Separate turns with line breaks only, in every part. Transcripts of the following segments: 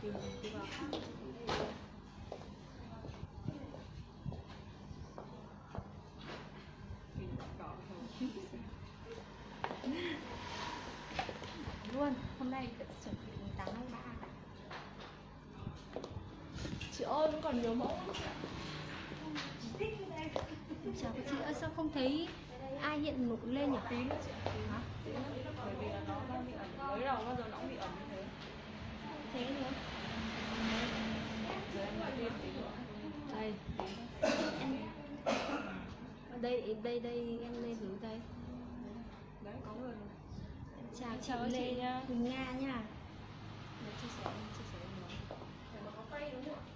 tìm cái vào khác.
Luôn, hôm nay chuẩn bị 8/3. Chị ơi, vẫn còn nhiều mẫu lắm. Chào các chị ơi, sao không thấy ai hiện nụ lên nhỉ?
Tí nữa chị ạ. Hả? Tí nữa. Bởi vì là nó đang bị ẩm. Mới đầu bao giờ nó cũng bị ẩm như thế.
Thế nữa.
Giờ em nói tiếp tí nữa.
Đây. Đây em lên thử đây.
Đấy, có người rồi.
Chào
Chào
chị
chị
Lê
nha.
Quỳnh Nga nha.
Để chia sẻ với nó. Để mà có quay đúng không ạ?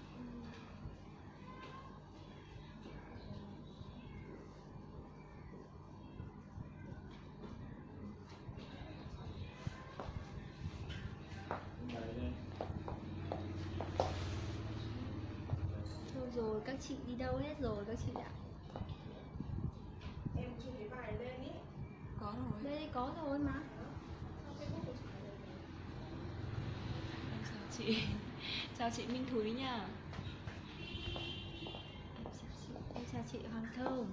Thôi rồi, các chị đi đâu hết rồi các chị ạ?
Em chưa thấy bài lên ý. Có rồi.
Đây có rồi mà.
Em chào chị. Chào chị Minh Thúy nha.
Em chào chị Hoàng Thơm.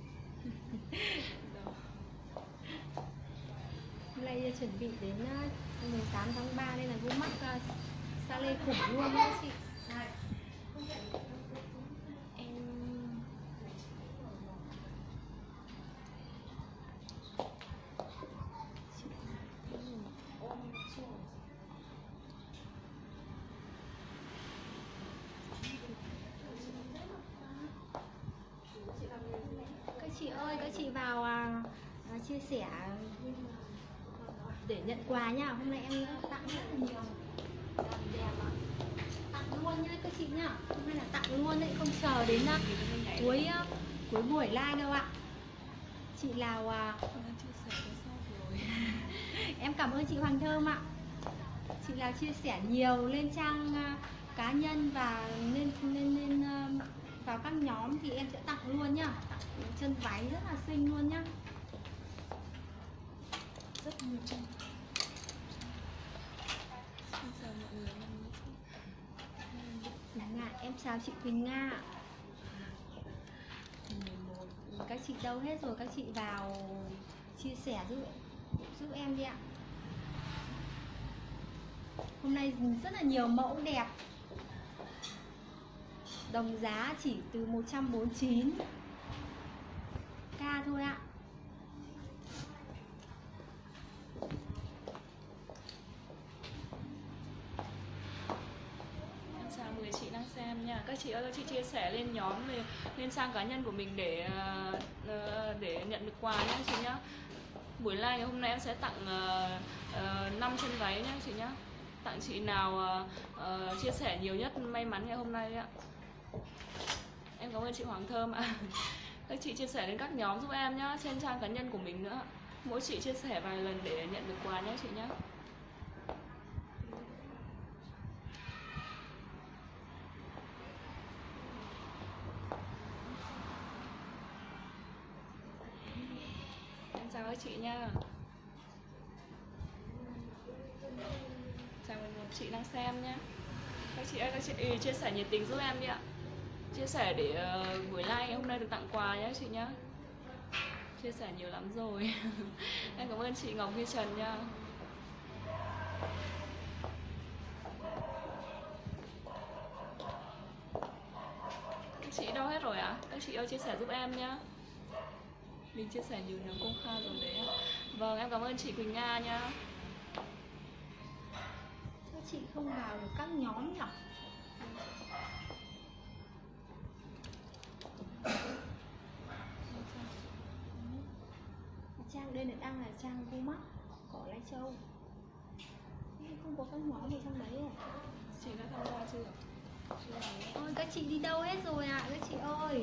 Hôm nay chuẩn bị đến 18/3 nên là gu mắc sa lê khủng luôn nha chị. Em các chị ơi, các chị vào chia sẻ để nhận quà nha. Hôm nay em tặng rất là nhiều đẹp ạ. Tặng luôn nhá các chị nhá. Hôm nay là tặng luôn đấy, không chờ đến cuối buổi live đâu ạ. Chị Lào
Chia sẻ cái sau rồi.
em cảm ơn chị Hoàng Thơm ạ. Chị Lào chia sẻ nhiều lên trang cá nhân và lên vào các nhóm thì em sẽ tặng luôn nhá. Tặng chân váy rất là xinh luôn nhá.
Rất nhiều chân. Xin chào mọi người.
Quỳnh Nga, em chào chị Quỳnh Nga. Các chị đâu hết rồi, các chị vào chia sẻ giúp em đi ạ. Hôm nay rất là nhiều mẫu đẹp. Đồng giá chỉ từ 149k thôi ạ.
Chào 10 chị đang xem nha. Các chị ơi, các chị chia sẻ lên nhóm lên trang cá nhân của mình để nhận được quà nhé chị nhá. Buổi live ngày hôm nay em sẽ tặng 5 chân váy nhé chị nhá. Tặng chị nào chia sẻ nhiều nhất may mắn ngày hôm nay ạ. Em cảm ơn chị Hoàng Thơm ạ. Các chị chia sẻ đến các nhóm giúp em nhá, trên trang cá nhân của mình nữa. Mỗi chị chia sẻ vài lần để nhận được quà nhé chị nhá. Em chào các chị nha. Chào một chị đang xem nhé. Các chị ơi, các chị chia sẻ nhiệt tình giúp em đi ạ. Chia sẻ để buổi live ngày hôm nay được tặng quà nhé chị nhá. Chia sẻ nhiều lắm rồi. Em cảm ơn chị Ngọc Huy Trần nha. Các chị đâu hết rồi ạ? Các chị ơi chia sẻ giúp em nhá. Mình chia sẻ nhiều nhóm công khai rồi đấy ạ. Vâng, em cảm ơn chị Quỳnh Nga nha.
Sao chị không vào được các nhóm nhỉ? Trang đây là đang là trang Gu Mắc Cỏ Lai Châu. Không có các nhóm ở trong đấy à?
Chị đã tham gia chưa?
Ôi các chị đi đâu hết rồi ạ các chị ơi?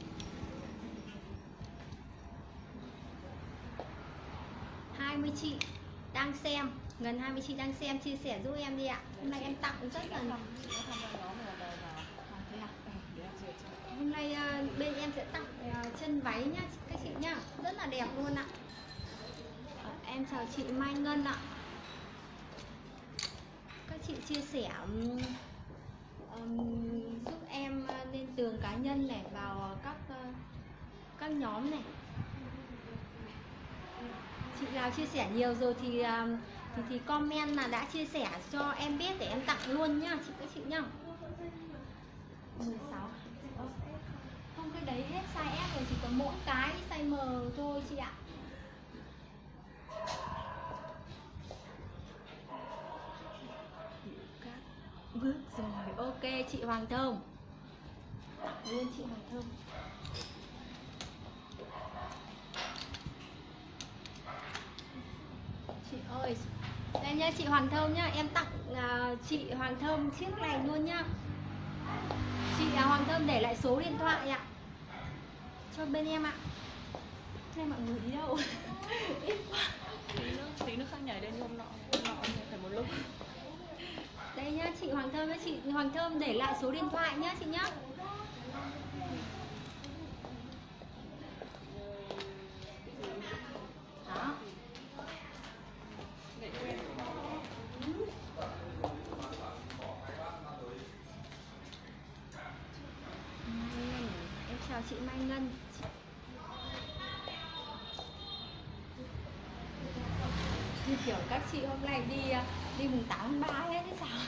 Chị đang xem, gần 20 chị đang xem, chia sẻ giúp em đi ạ. Hôm nay em tặng rất là hôm nay bên em sẽ tặng chân váy nhá các chị nhá, rất là đẹp luôn ạ. Em chào chị Mai Ngân ạ. Các chị chia sẻ giúp em lên tường cá nhân này, vào các nhóm này. Chị nào chia sẻ nhiều rồi thì comment là đã chia sẻ cho em biết để em tặng luôn nhá các chị nhá. 16. Không, cái đấy hết size S rồi, chỉ có mỗi cái size M thôi chị ạ. Bước rồi, ok chị Hoàng Thơm. Luôn chị Hoàng Thơm. Chị ơi, đây nha chị Hoàng Thơm nhá, em tặng chị Hoàng Thơm chiếc này luôn nhá. Chị Hoàng Thơm để lại số điện thoại ạ cho bên em ạ. Thế mọi người đi đâu? Ít quá.
Tí nữa khác nhảy lên hôm nọ phải một lúc.
Đây nhá chị Hoàng Thơm với chị Hoàng Thơm để lại số điện thoại nhá chị nhá. Đó. Em chào chị Mai Ngân. Như kiểu các chị hôm nay đi mùng 8 tháng 3 hết thế sao?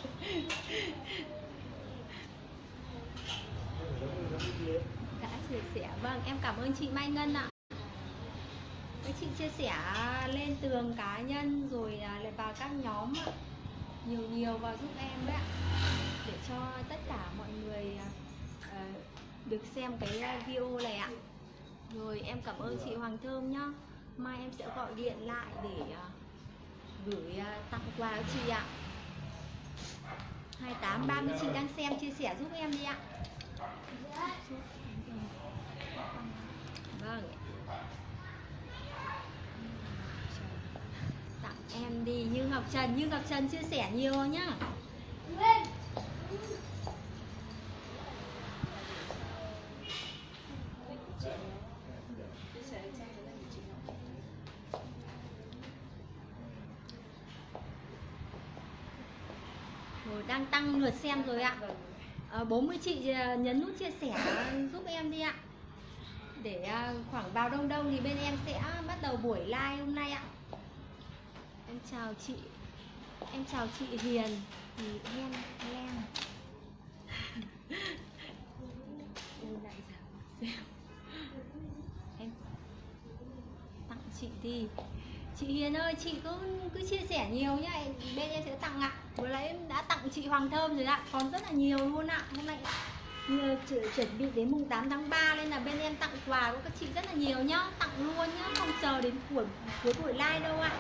Đã chia sẻ. Vâng, em cảm ơn chị Mai Ngân ạ. Các chị chia sẻ lên tường cá nhân rồi lại vào các nhóm ạ. Nhiều vào giúp em đấy ạ, để cho tất cả mọi người được xem cái video này ạ. Rồi em cảm ơn chị Hoàng Thơm nhá. Mai em sẽ gọi điện lại để gửi tặng quà cho chị ạ. 28 30 chị đang xem chia sẻ giúp em đi ạ. Vâng. Tặng em đi Như Ngọc Trần chia sẻ nhiều nhá. Rồi đang tăng lượt xem rồi ạ. 40 chị nhấn nút chia sẻ giúp em đi ạ. Để khoảng vào đông đông thì bên em sẽ bắt đầu buổi live hôm nay ạ. Em chào chị Hiền Len. Em tặng chị đi. Chị Hiền ơi, chị cứ chia sẻ nhiều nhá, bên em sẽ tặng ạ. Vừa nãy em đã tặng chị Hoàng Thơm rồi ạ, còn rất là nhiều luôn ạ. Hôm nay chuẩn bị đến mùng 8 tháng 3 nên là bên em tặng quà của các chị rất là nhiều nhá, tặng luôn nhá, không chờ đến cuối buổi live đâu ạ.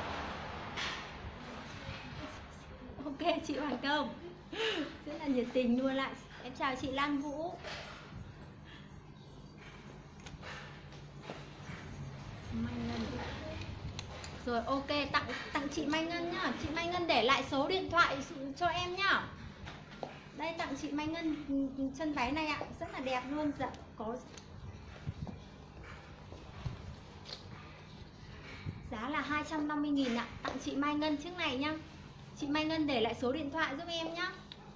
Ok chị Hoàng Thơm, rất là nhiệt tình luôn ạ. Em chào chị Lan Vũ. Mai Ngân. Rồi ok, tặng chị Mai Ngân nhá. Chị Mai Ngân để lại số điện thoại cho em nhá. Đây, tặng chị Mai Ngân chân váy này ạ, rất là đẹp luôn. Dạ, có giá là 250.000 ạ. Tặng chị Mai Ngân chiếc này nhá. Chị Mai Ngân để lại số điện thoại giúp em nhá.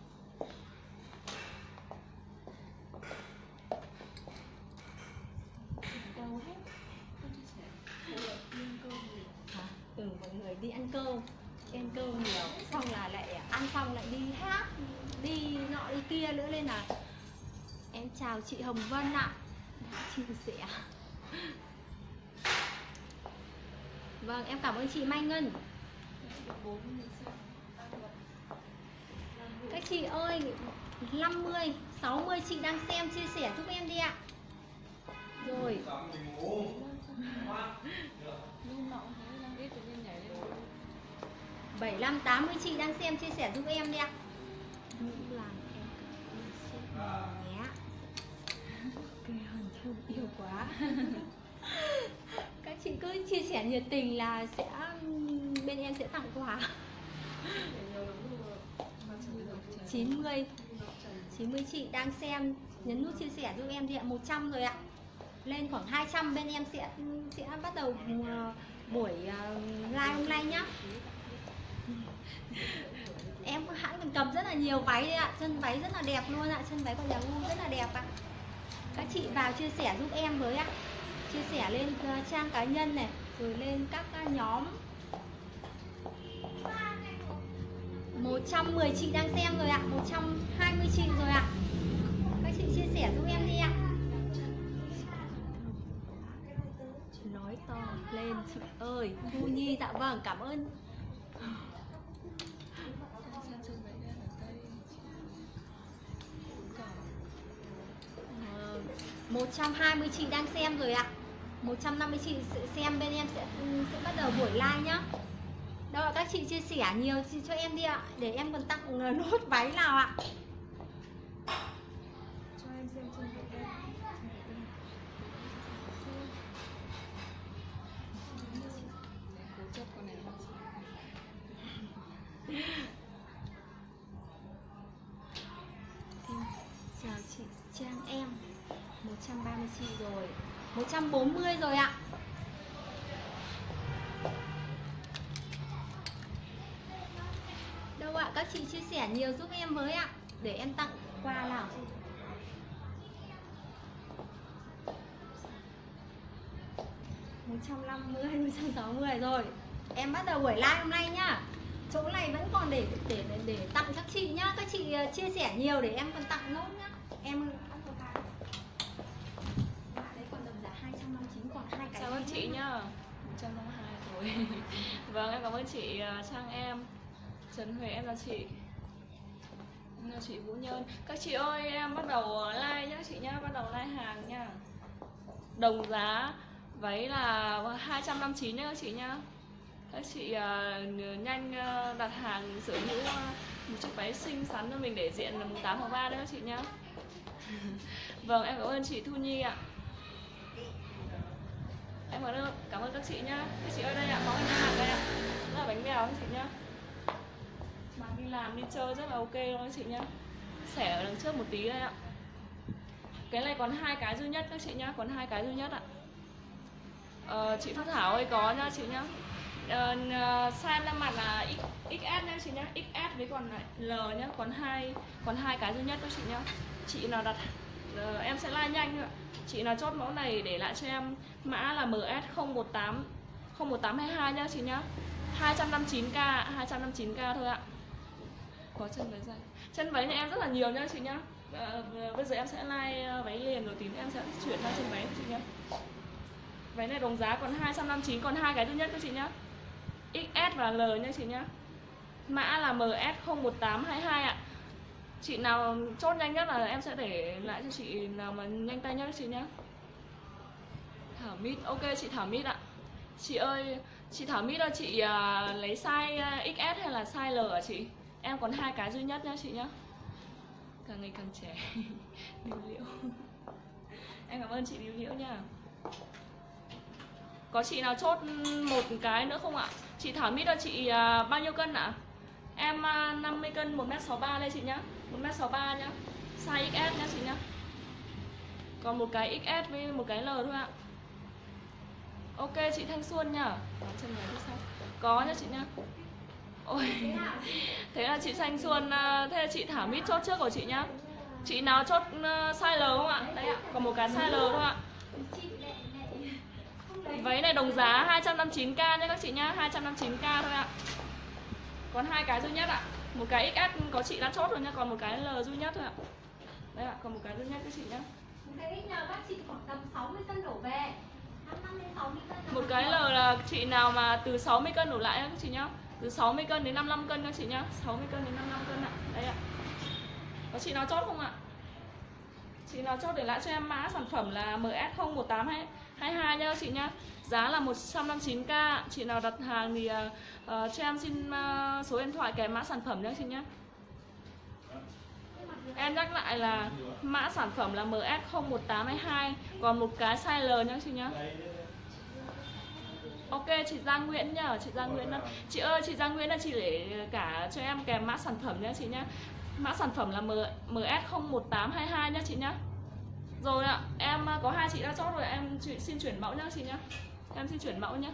Đâu hết? Mọi người đi ăn cơm nhiều, xong là lại ăn xong lại đi hát, đi nọ đi kia nữa, nên là em chào chị Hồng Vân ạ. Chia sẻ. Vâng, em cảm ơn chị Mai Ngân. Các chị ơi, 50, 60 chị đang xem chia sẻ giúp em đi ạ. Rồi. 75, 80 chị đang xem chia sẻ giúp em đi ạ. Nhé. Cây Hòn Thơm yêu quá. Các chị cứ chia sẻ nhiệt tình là bên em sẽ tặng quà. 90 chị đang xem, nhấn nút chia sẻ giúp em đi ạ. 100 rồi ạ. Lên khoảng 200 bên em sẽ bắt đầu buổi live hôm nay nhá. Em rất là nhiều váy đấy ạ. Chân váy rất là đẹp luôn ạ. Chân váy của nhà Gu rất là đẹp ạ. Các chị vào chia sẻ giúp em với ạ. Chia sẻ lên trang cá nhân này, rồi lên các nhóm. 110 chị đang xem rồi ạ. 120 chị rồi ạ. Các chị chia sẻ giúp em đi ạ. Nói to lên chị ơi. Thu Nhi, dạ vâng, cảm ơn. 120 chị đang xem rồi ạ. 150 chị xem, bên em sẽ bắt đầu buổi live nhá. Đâu các chị chia sẻ nhiều cho em đi ạ, để em còn tặng nốt váy nào ạ.
Cho em xem chân váy đây. Cố chấp con này.
Chào chị Trang em. 130 chị rồi. 140 rồi ạ. Đâu ạ, các chị chia sẻ nhiều giúp em với ạ, để em tặng quà nào. Một 160 rồi. Em bắt đầu buổi live hôm nay nhá. Chỗ này vẫn còn để tặng các chị nhá. Các chị chia sẻ nhiều để em còn tặng nốt nhá. Em đấy còn đồng giá 259, còn 2 cái.
Chào ơn chị nhá. 152 rồi. Vâng, em cảm ơn chị Trang em. Trần Huệ em là chị. Em là chị Vũ Nhơn. Các chị ơi, em bắt đầu like nhá chị nhá, bắt đầu like hàng nha. Đồng giá váy là 259 nhá các chị nhá. Các chị nhanh đặt hàng sở hữu một chiếc váy xinh xắn cho mình để diện mùng 8 tháng 3 đấy các chị nhá. Vâng, em cảm ơn chị Thu Nhi ạ. Em cảm ơn các chị nhá. Các chị ơi đây ạ, món hàng đây ạ. Rất là bánh bèo các chị nhá. Mà đi làm đi chơi rất là ok luôn các chị nhá. Xẻ ở đằng trước một tí đây ạ. Cái này còn 2 cái duy nhất các chị nhá, còn 2 cái duy nhất ạ. Chị Thu Thảo ơi có nhá chị nhá. Size lên mặt là XS nhá chị nhá, XS với còn lại L nhá, còn hai cái duy nhất các chị nhá. Chị nào đặt em sẽ like nhanh ạ. Chị nào chốt mẫu này để lại cho em mã là MS 01822 nhá chị nhá. 259k, 259k thôi ạ. Có chân váy dài. Chân váy này em rất là nhiều nhá chị nhá. Bây giờ em sẽ like váy liền rồi tí nữa em sẽ chuyển sang chân váy các chị nhá. Váy này đồng giá còn 259, còn 2 cái duy nhất các chị nhá. XS và L nhá chị nhá. Mã là MS 01822 ạ. Chị nào chốt nhanh nhất là em sẽ để lại cho chị nào mà nhanh tay nhất chị nhá. Thảo Mít, ok chị Thảo Mít ạ. Chị ơi, chị Thảo Mít ơi, chị lấy size XS hay là size L hả chị? Em còn 2 cái duy nhất nhá chị nhá. Càng ngày càng trẻ. Điếu Liễu. Em cảm ơn chị Điếu Liễu nha. Có chị nào chốt một cái nữa không ạ? Chị Thảo Mít ơi, chị bao nhiêu cân ạ? Em 50 cân, 1m63 đây chị nhá. 1m63 nhá. Size XS nhá chị nhá. Còn một cái XS với một cái L thôi ạ. Ok chị Thanh Xuân nhá. Chân này phía sau. Có nhá chị nhá. Ôi. Thế là chị Thanh Xuân, thế là chị Thảo Mít chốt trước của chị nhá. Chị nào chốt size L không ạ? Đây ạ, còn một cái size L thôi ạ. Váy này đồng giá 259k nhé các chị nhá, 259k thôi ạ. Còn 2 cái duy nhất ạ. Một cái XS có chị đã chốt rồi nhá, còn một cái L duy nhất thôi ạ. Đây ạ, còn một cái duy nhất các chị nhá.
Cái XL các chị khoảng tầm 60 cân đổ về. 55 đến 60 cân.
Một cái L là chị nào mà từ 60 cân đổ lại các chị nhá. Từ 60 cân đến 55 cân các chị nhá. 60 cân đến 55 cân ạ. Đây ạ. Có chị nào chốt không ạ? Chị nào chốt để lại cho em mã sản phẩm là MS01822 nhá chị nhá. Giá là 159k. Chị nào đặt hàng thì cho em xin số điện thoại kèm mã sản phẩm nhá chị nhá. Em nhắc lại là mã sản phẩm là MS01822, còn một cái size L nhá chị nhá. Ok chị Giang Nguyễn nhá, chị Giang Nguyễn đó. Chị ơi chị Giang Nguyễn là chị để cả cho em kèm mã sản phẩm nhá chị nhá. Mã sản phẩm là MS01822 nhá chị nhá. Rồi ạ, em có 2 chị đã chốt rồi, em xin chuyển mẫu nhá chị nhá. Em xin chuyển mẫu nhá.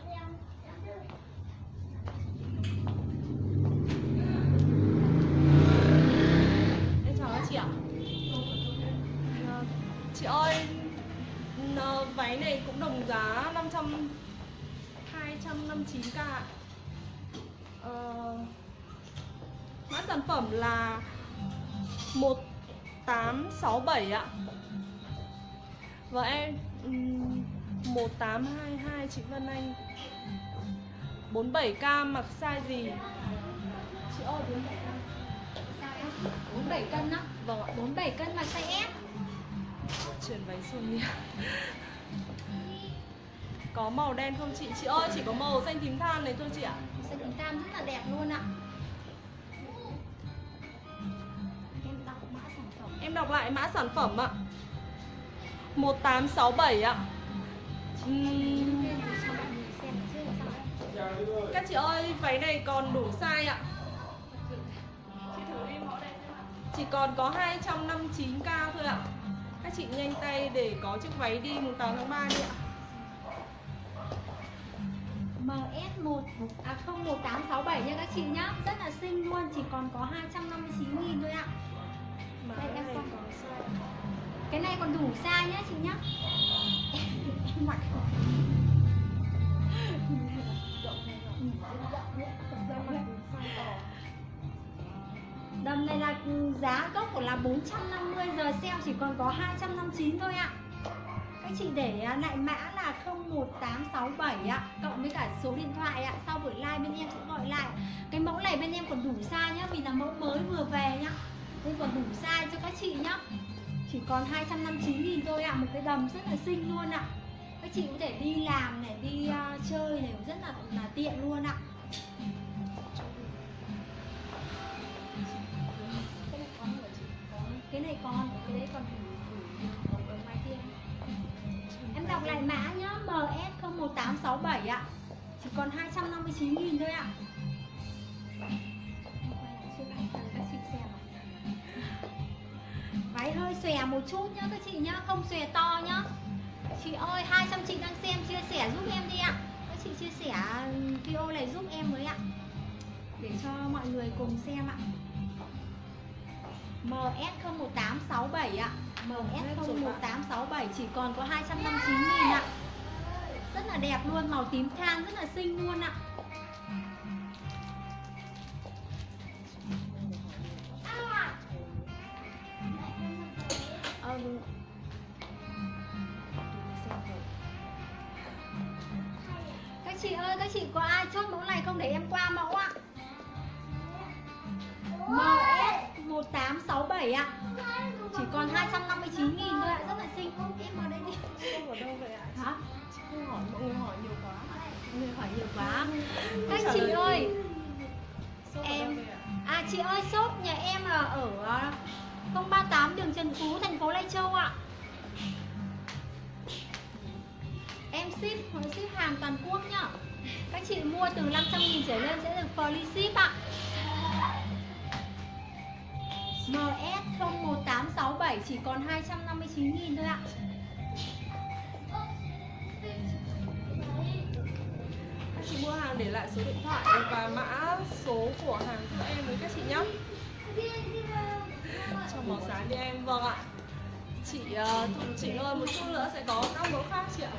259k. Mã sản phẩm là 1867 ạ. Và em 1822 chị Vân Anh. 47k mặc size gì?
Chị ơi 47 cân á.
Vâng ạ.
47 cân mà size S.
Chuyển váy xuống đi. Có màu đen không chị? Chị ơi chỉ có màu xanh tím than này thôi chị ạ.
Xanh tím than rất là đẹp luôn ạ. Em đọc mã sản phẩm.
Em đọc lại mã sản phẩm ạ. 1867 ạ. Các chị ơi, váy này còn đủ size ạ.
Chị thử đi mẫu này xem ạ.
Chỉ còn có 259k thôi ạ. Các chị nhanh tay để có chiếc váy đi mùng 8 tháng 3 đi ạ.
MS011867 nha các chị nhá. Rất là xinh luôn, chỉ còn có 259.000 thôi ạ. Đây, em
này
còn
còn size.
cái này còn đủ size nhá chị nhá. Em mặc đầm này là giá gốc của là 450, giờ sale chỉ còn có 259 thôi ạ. Các chị để lại mã là 01867 ạ, cộng với cả số điện thoại ạ. Sau buổi live bên em sẽ gọi lại. Cái mẫu này bên em còn đủ size nhá, vì là mẫu mới vừa về nhá, nên còn đủ size cho các chị nhá. Chỉ còn 259.000 thôi ạ. Một cái đầm rất là xinh luôn ạ. Các chị có thể đi làm này, đi chơi này rất là tiện luôn ạ. Cái này còn, cái đấy còn đủ ở ngoài kia. Em đọc lại mã nhá, MS01867 ạ. Chỉ còn 259.000 thôi ạ. Các chị xem ạ. Váy hơi xòe một chút nhá các chị nhá, không xòe to nhá. Chị ơi, 200 chị đang xem, chia sẻ giúp em đi ạ. Các chị chia sẻ video này giúp em với ạ, để cho mọi người cùng xem ạ. MS01867 ạ. MS01867 chỉ còn có 259.000 ạ. Rất là đẹp luôn, màu tím than rất là xinh luôn ạ. Các chị ơi, các chị có ai chốt mẫu này không để em qua mẫu ạ? MS1867 ạ. Chỉ còn 259.000 thôi ạ, rất là xinh. Em vào đây đi.
Không ở đâu vậy ạ?
Hả?
Không hỏi, mọi người hỏi nhiều quá.
Mọi người hỏi nhiều quá. Các chị ơi,
Shop ở đâu vậy ạ?
chị ơi, shop nhà em là ở 038 đường Trần Phú, thành phố Lai Châu ạ. Em ship hàng toàn quốc nhá. Các chị mua từ 500.000 trở lên sẽ được free ship ạ. MS01867 chỉ còn 259.000 thôi ạ.
Các chị mua hàng để lại số điện thoại và mã số của hàng giúp em với các chị nhé. Cho màu sáng đi em. Vâng ạ. Chị chỉnh ơi, một chút nữa sẽ có các mẫu khác chị ạ.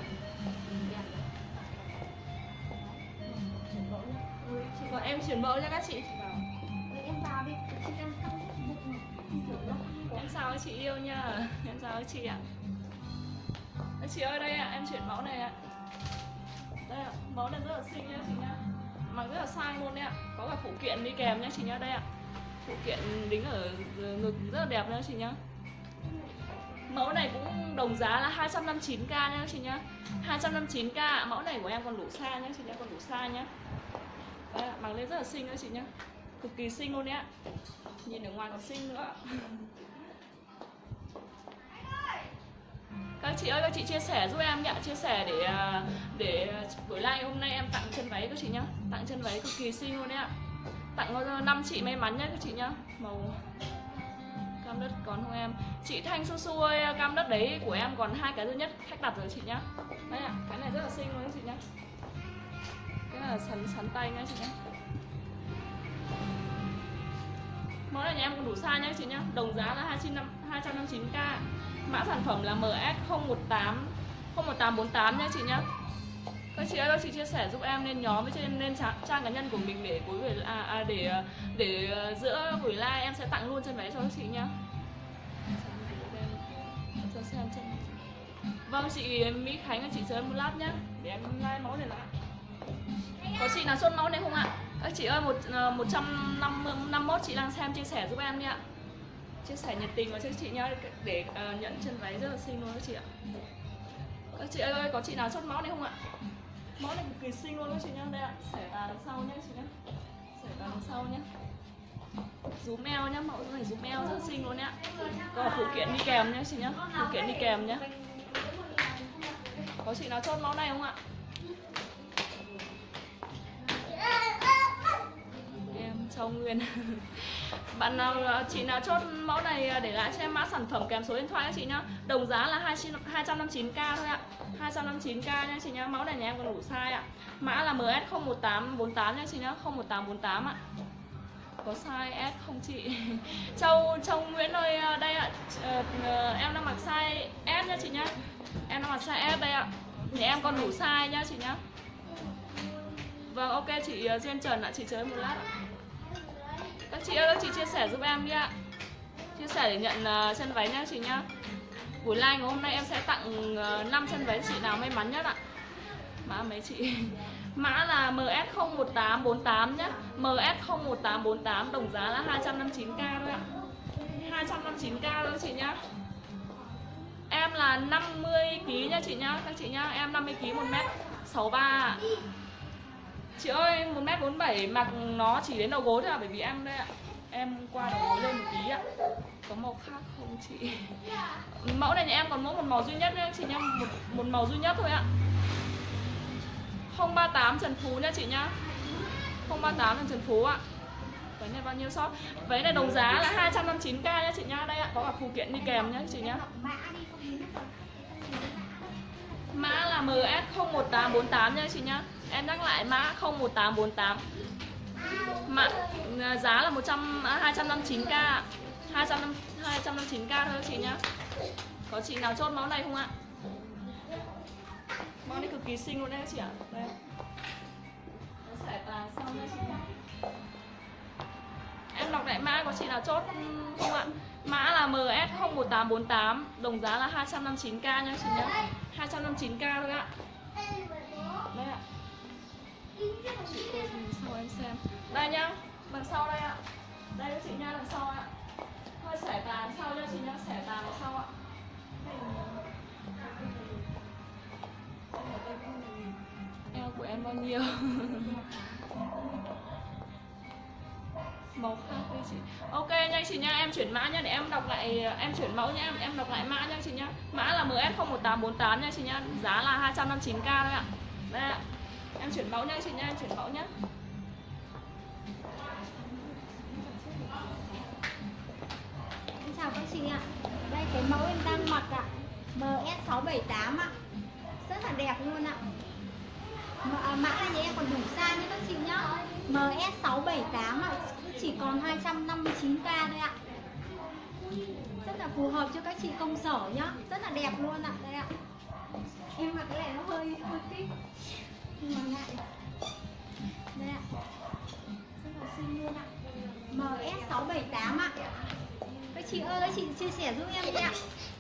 Vâng, em chuyển mẫu nha các chị.
Em vào đi, chị đang không bụng.
Em chào các chị yêu nha. Em chào các chị ạ. Các chị ơi, đây ạ, em chuyển mẫu này ạ. Đây ạ, mẫu này rất là xinh nha chị nhá. Mặc rất là sang luôn đấy ạ. Có cả phụ kiện đi kèm nhá chị nhá. Đây ạ, phụ kiện đính ở ngực rất là đẹp nha chị nhá. Mẫu này cũng đồng giá là 259k nha chị nhá. 259k, mẫu này của em còn đủ size nhá chị nhá, còn đủ size nhá. Đây ạ, mặc lên rất là xinh nữa chị nhá. Cực kỳ xinh luôn đấy ạ. Nhìn ở ngoài còn xinh nữa. Các chị ơi, các chị chia sẻ giúp em nhé, chia sẻ để buổi live hôm nay em tặng chân váy các chị nhá. Tặng chân váy cực kỳ xinh luôn đấy ạ. Tặng 5 chị may mắn nhé các chị nhá. Màu cam đất còn không em? Chị Thanh Su Su ơi, cam đất đấy của em còn 2 cái duy nhất, khách đặt rồi chị nhá. Đấy ạ, cái này rất là xinh luôn các chị nhá. Cái là sắn tay nha chị nhá. Mẫu này nhà em còn đủ size nhá chị nhá. Đồng giá là 259k. Mã sản phẩm là MS01848 nha chị nhá. Các chị ơi, các chị chia sẻ giúp em lên nhóm với lên trang cá nhân của mình để giữa buổi live em sẽ tặng luôn chân váy cho các chị nhá. Cho xem chân. Vâng, chị Mỹ Khánh, chị chờ em một lát nhá, để em like mẫu này lại. Có chị nào chốt mẫu này không ạ? Các chị ơi, 151 chị đang xem chia sẻ giúp em đi ạ. Chia sẻ nhiệt tình vào cho chị nhá, để nhận chân váy rất là xinh luôn các chị ạ. Các chị ơi, có chị nào chốt mẫu này không ạ? Mẫu này cực kỳ xinh luôn các chị nhá. Đây ạ, xẻ tà đằng sau nhá chị nhá. Xẻ tà đằng sau nhá. Rúm eo nhá, mẫu này rúm eo rất là xinh luôn nhá. Có phụ kiện đi kèm nhá chị nhá. Phụ kiện đi kèm nhá. Có chị nào chốt mẫu này không ạ? Em Châu Nguyên. Bạn nào, chị nào chốt mẫu này để lại cho em mã sản phẩm kèm số điện thoại các chị nhá. Đồng giá là 259k thôi ạ. 259k nha chị nhá. Mẫu này nhà em còn đủ size ạ. Mã là MS01848 nha chị nhá. 01848 ạ. Có size S không chị? Châu Nguyễn ơi, đây ạ. Em đang mặc size S nha chị nhá. Em đang mặc size S đây ạ. Thì em còn đủ size nha chị nhá. Vâng, ok chị Duyên Trần ạ, chị chờ em một lát ạ. Các chị ơi, các chị chia sẻ giúp em đi ạ. Chia sẻ để nhận chân váy nha chị nhá. Buổi live ngày hôm nay em sẽ tặng 5 chân váy chị nào may mắn nhất ạ. Mã mấy chị? Mã là MS01848 nhá. MS01848, đồng giá là 259k thôi ạ. 259k thôi chị nhá. Em là 50kg nha chị nhá. Các chị nhá, em 50kg, 1m63. Chị ơi, 1m47 mặc nó chỉ đến đầu gối thôi ạ. Bởi vì em đây ạ, em qua đầu gối lên một tí ạ. Có màu khác không chị? Mẫu này nhà em còn mỗi một màu duy nhất nhá chị nhá. Một màu duy nhất thôi ạ. 038 Trần Phú nha chị nhá. 038 là Trần Phú ạ. Váy này bao nhiêu shop? Váy này đồng giá là 259k nha chị nhá. Đây ạ, có cả phụ kiện đi kèm nhá chị nhá. Mã là MS01848 nha chị nhá. Em nhắc lại mã 01848. Mã giá là 259k. 259k thôi chị nhá. Có chị nào chốt mẫu này không ạ? Mẫu này cực kỳ xinh luôn đấy chị ạ. Đây. Nó xẻ tà sau nha chị nhá. Em đọc lại mã, có chị nào chốt không ạ? Mã là MS01848, đồng giá là 259k nha chị nhá. 259k thôi ạ. Đây ạ. Chị cô đằng sau em xem. Đây nhá, đằng sau đây ạ. Đây các chị nha, đằng sau ạ. Hơi xẻ tà đằng sau nha chị nhá, xẻ tà đằng sau ạ. Eo của em bao nhiêu? Màu khác đi chị. Ok nha chị nha, em chuyển mã nha, để em đọc lại, em chuyển mẫu nha, em đọc lại mã nha chị nhá. Mã là MS01848 nha chị nhá, giá là 259k thôi ạ. Đây ạ. Em chuyển mẫu nha chị nha, em chuyển mẫu nhá.
Em chào các chị ạ. Đây cái mẫu em đang mặc ạ. MS678 ạ. Rất là đẹp luôn ạ. Mã này nhà em còn đủ size nhé các chị nhá. MS678 ạ. Chỉ còn 259k thôi ạ. Rất là phù hợp cho các chị công sở nhá. Rất là đẹp luôn ạ. Đây ạ. Em mặc cái này nó hơi kích. Nhưng mà ngại. Đây ạ. Rất là xinh luôn ạ. MS678 ạ. Các chị ơi, các chị chia sẻ giúp em đi ạ.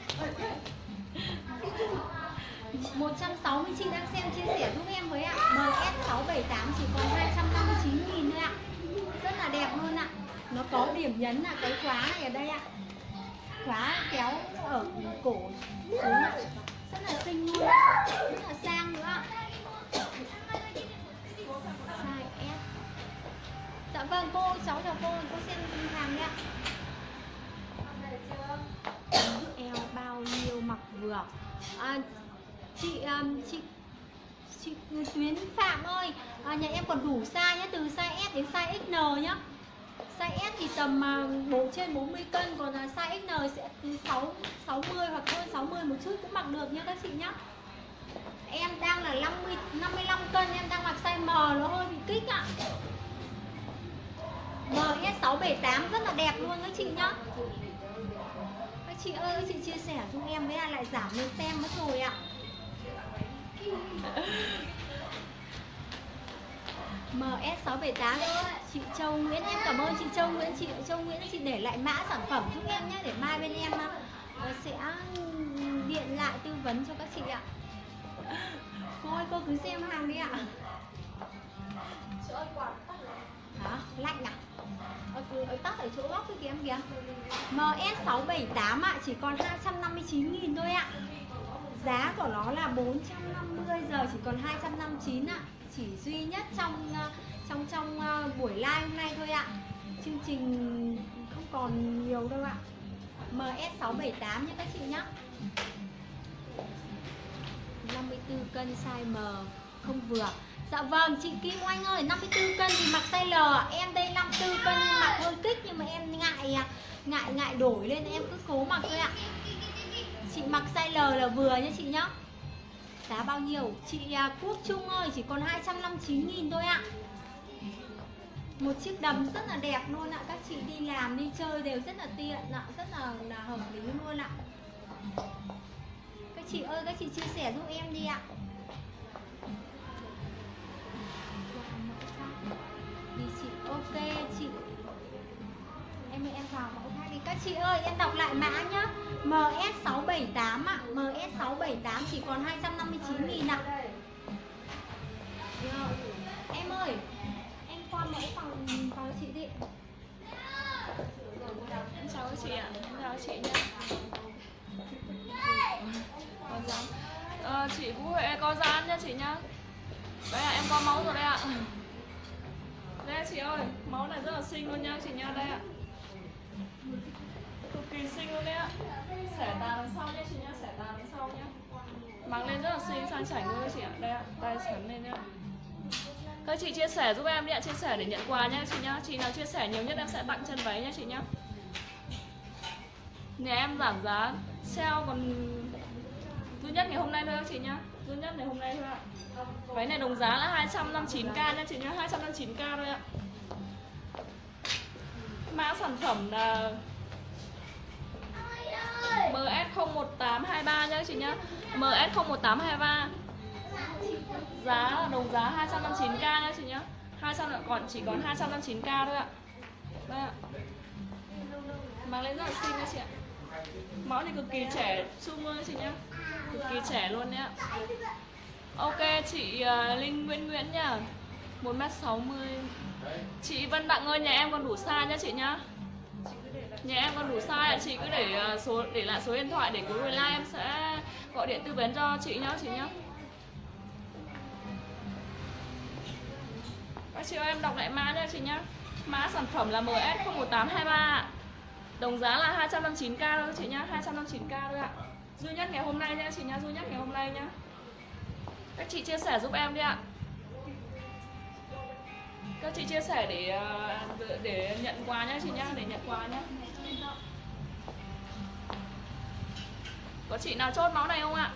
160 chị đang xem, chia sẻ giúp em với ạ. MS678 chỉ còn 259.000 thôi ạ. Rất là đẹp luôn ạ. Nó có điểm nhấn là cái khóa này ở đây ạ. Khóa kéo ở cổ xuống ạ. Rất là xinh luôn ạ. Rất là sang nữa ạ. Size S. Dạ vâng cô, cháu chào cô xem hàng ạ. Eo bao nhiêu mặc vừa. Chị Tuyến Phạm ơi, nhà em còn đủ size nhé, từ size S đến size XN nhá. Size S thì tầm bộ trên 40 cân, còn size XN sẽ từ 60 hoặc hơn 60 một chút cũng mặc được nhá các chị nhá. Em đang là 55 cân, em đang mặc size M, nó hơi bị kích ạ. MS678 rất là đẹp luôn các chị nhá. Các chị ơi, các chị chia sẻ giúp em với lại giảm lên xem mất rồi ạ. MS678. Chị Châu Nguyễn, em cảm ơn chị Châu Nguyễn. Chị Châu Nguyễn, chị để lại mã sản phẩm giúp em nhé, để mai bên em sẽ điện lại tư vấn cho các chị ạ. Cô ơi, cô cứ xem hàng đi ạ. Hả? Lạnh à? Tắt ở chỗ góc kia em kìa. MS678 ạ, chỉ còn 259.000 thôi ạ. Giá của nó là 450, giờ chỉ còn 259 ạ. Chỉ duy nhất trong buổi live hôm nay thôi ạ. Chương trình không còn nhiều đâu ạ. MS678 nhé các chị nhé. 54 cân size M không vừa. Dạ vâng, chị Kim Oanh ơi, 54 cân thì mặc size L ạ. Em đây 54 cân nhưng mặc hơi kích, nhưng mà em ngại đổi lên, em cứ cố mặc thôi ạ. Chị mặc size L là vừa nhé chị nhá. Giá bao nhiêu? Chị Quốc Trung ơi, chỉ còn 259.000 thôi ạ. Một chiếc đầm rất là đẹp luôn ạ. Các chị đi làm, đi chơi đều rất là tiện ạ. Rất là hợp lý luôn ạ. Các chị ơi, các chị chia sẻ giúp em đi ạ. Đi chị, ok chị. Em vào mẫu khác đi. Các chị ơi, em đọc lại mã nhá. MS678 ạ. MS678 chỉ còn 259.000 ạ. Em ơi, em qua mẫu vào chị đi.
Em chào các chị ạ. Em chào chị nhé. Chị Vũ Huệ có gian nha chị nhá. Đây là em có mẫu rồi đây ạ. Đây chị ơi, mẫu này rất là xinh luôn nha chị nhá. Đây ạ, cực kỳ xinh luôn đấy ạ. Xẻ tà đằng sau nha chị nhá, xẻ tà đằng sau nhá. Mặc lên rất là xinh, sang chảnh luôn chị ạ. Đây ạ, tay sắn lên nhá. Các chị chia sẻ giúp em đi ạ, chia sẻ để nhận quà nha chị nhá. Chị nào chia sẻ nhiều nhất em sẽ tặng chân váy nha chị nhá. Nhà em giảm giá sale còn duy nhất ngày hôm nay thôi các chị nhá. Duy nhất ngày hôm nay thôi ạ. Váy này đồng giá là 259k nha chị nhá, 259k thôi ạ. Mã sản phẩm là MS01823 nha chị nhá. MS01823. Giá là đồng giá 259k nha chị nhá. Chỉ còn 259k thôi ạ. Đây ạ. Mang lên rất là xinh nha chị ạ. Mẫu này cực kỳ trẻ trung luôn chị nhá. Cực kỳ trẻ luôn đấy ạ. Ok chị Linh Nguyễn nha. 1m60. Chị Vân Đặng ơi, nhà em còn đủ size nha chị nhá. Nhà em còn đủ size, chị cứ để lại số điện thoại để cuối buổi live em sẽ gọi điện tư vấn cho chị nhá chị nhá. Các chị ơi, em đọc lại mã nha chị nhá. Mã sản phẩm là MS01823. Đồng giá là 259k thôi chị nhá, 259k thôi ạ. Duy nhất ngày hôm nay nha chị nhá, duy nhất ngày hôm nay nhá. Các chị chia sẻ giúp em đi ạ. Các chị chia sẻ để nhận quà nhá chị nhá, để nhận quà nhá. Có chị nào chốt mẫu này không ạ?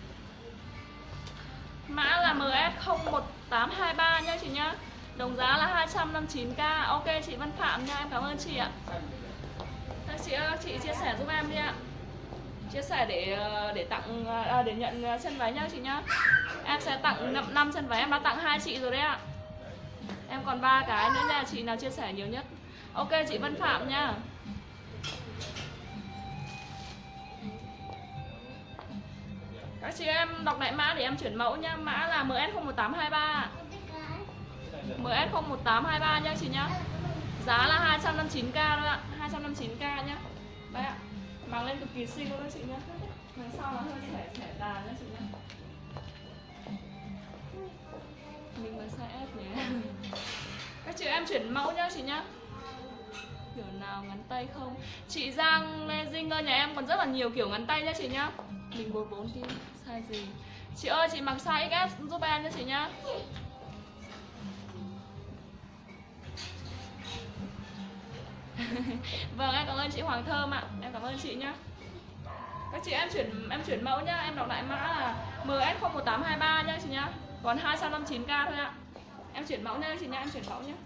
Mã là MS01823 nhá chị nhá. Đồng giá là 259k. Ok chị Văn Phạm nha, em cảm ơn chị ạ. Các chị chia sẻ giúp em đi ạ. Chia sẻ để tặng để nhận chân váy nhá chị nhá. Em sẽ tặng 5 chân váy, em đã tặng 2 chị rồi đấy ạ. Em còn 3 cái nữa nha, chị nào chia sẻ nhiều nhất. Ok chị Văn Phạm nha. Các chị em đọc lại mã để em chuyển mẫu nha. Mã là MS01823. MS01823 nha chị nhá. Giá là 259k thôi ạ, 259k nhá. Đấy ạ. Mang lên cực kỳ xinh luôn đó chị nhá. Đằng sau nó hơi xẻ tàn nhá chị nhá. Mình mới size S nhé. Các chị em chuyển mẫu nhá chị nhá. Kiểu nào ngắn tay không? Chị Giang Lê Dinh ơi, nhà em còn rất là nhiều kiểu ngắn tay nhá chị nhá. Mình 44 thì size gì? Chị ơi, chị mặc size XS giúp em nhá chị nhá. Vâng, em cảm ơn chị Hoàng Thơm ạ. Em cảm ơn chị nhá. Các chị em chuyển mẫu nhá. Em đọc lại mã là MS01823 nhá chị nhá. Còn 259k thôi ạ. Em chuyển mẫu nha chị nhá, em chuyển mẫu nhá.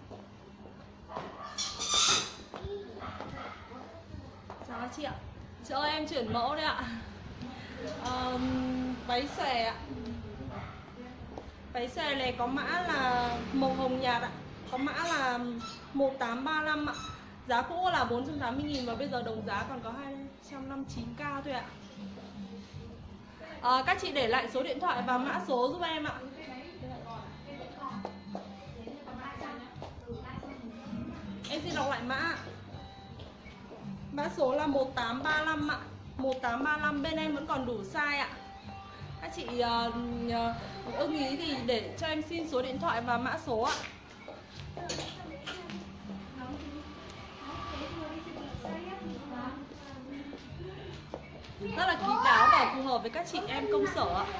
Chào các chị ạ. Chị ơi, em chuyển mẫu đấy ạ. Váy xòe ạ. Váy xòe này có mã là màu hồng nhạt ạ. Có mã là 1835 ạ. Giá cũ là 480.000 và bây giờ đồng giá còn có 259k thôi ạ. Các chị để lại số điện thoại và mã số giúp em ạ. Em xin đọc lại mã. Mã số là 1835 ạ. 1835 bên em vẫn còn đủ size ạ. Các chị ưng ý thì để cho em xin số điện thoại và mã số ạ. Rất là kín đáo và phù hợp với các chị em công sở ạ.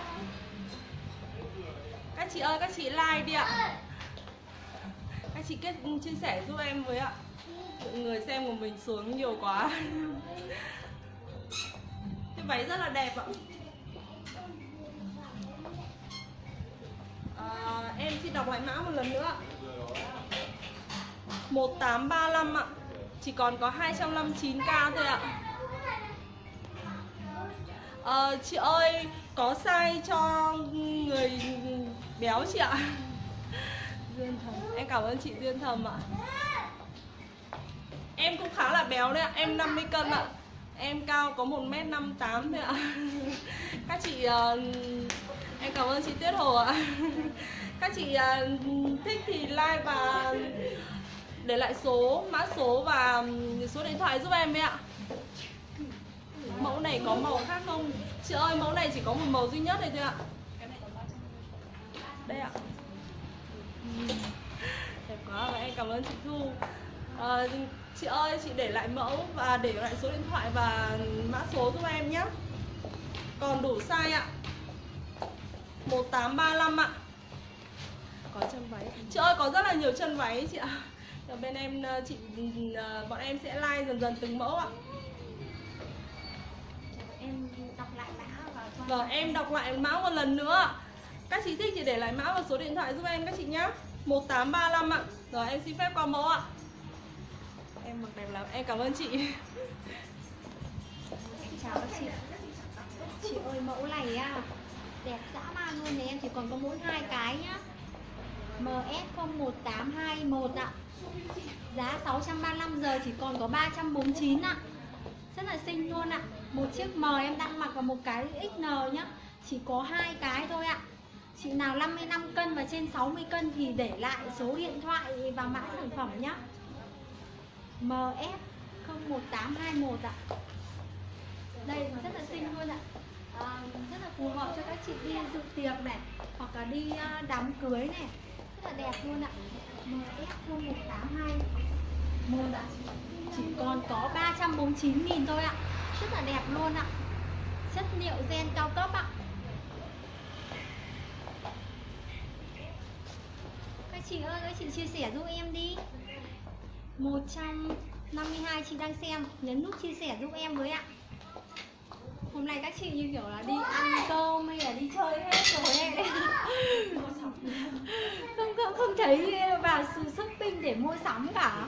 Các chị ơi, các chị like đi ạ. Các chị chia sẻ giúp em với ạ. Người xem của mình xuống nhiều quá. Cái váy rất là đẹp ạ. Em xin đọc lại mã một lần nữa. 1835 ạ. Chỉ còn có 259k thôi ạ. Chị ơi, có size cho người béo chị ạ. Duyên Thầm, em cảm ơn chị Duyên Thầm ạ. Em cũng khá là béo đấy ạ, em 50 cân ạ. Em cao có 1m58 thôi ạ. Các chị, em cảm ơn chị Tuyết Hồ ạ. Các chị thích thì like và để lại mã số và số điện thoại giúp em ấy ạ. Mẫu này có màu khác không? Chị ơi, mẫu này chỉ có một màu duy nhất này thôi ạ. Đây ạ. Đẹp quá và em cảm ơn chị Thu. Chị ơi, chị để lại mẫu và để lại số điện thoại và mã số giúp em nhé. Còn đủ size ạ. 1835 ạ. Có chân váy. Chị ơi, có rất là nhiều chân váy chị ạ. Ở bên em bọn em sẽ like dần dần từng mẫu ạ.
Em đọc lại mã và
Vâng, em đọc lại mã một lần nữa. Các chị thích thì để lại mã và số điện thoại giúp em các chị nhé. 1835 ạ. Rồi em xin phép qua mẫu ạ. Em mặc đẹp lắm, em cảm ơn chị.
Em chào các chị. Chị ơi, mẫu này á đẹp dã man luôn này, em chỉ còn có mỗi 2 cái nhá. MS01821 ạ. Giá 635 giờ chỉ còn có 349 ạ. Rất là xinh luôn ạ. Một chiếc M em đang mặc và một cái XN nhá. Chỉ có 2 cái thôi ạ. Chị nào 55 cân và trên 60 cân thì để lại số điện thoại và mã sản phẩm nhá. MS01821 ạ. Đây rất là xinh luôn ạ. Rất là phù hợp cho các chị đi dự tiệc này hoặc là đi đám cưới này. Rất là đẹp luôn ạ. MS01821 ạ. Chỉ còn có 349.000 thôi ạ. Rất là đẹp luôn ạ. Chất liệu gen cao cấp ạ. Các chị ơi, các chị chia sẻ giúp em đi. 152 chị đang xem, nhấn nút chia sẻ giúp em với ạ. Hôm nay các chị như kiểu là đi ăn cơm hay là đi chơi hết rồi ấy. Không thấy vào sự shopping để mua sắm cả.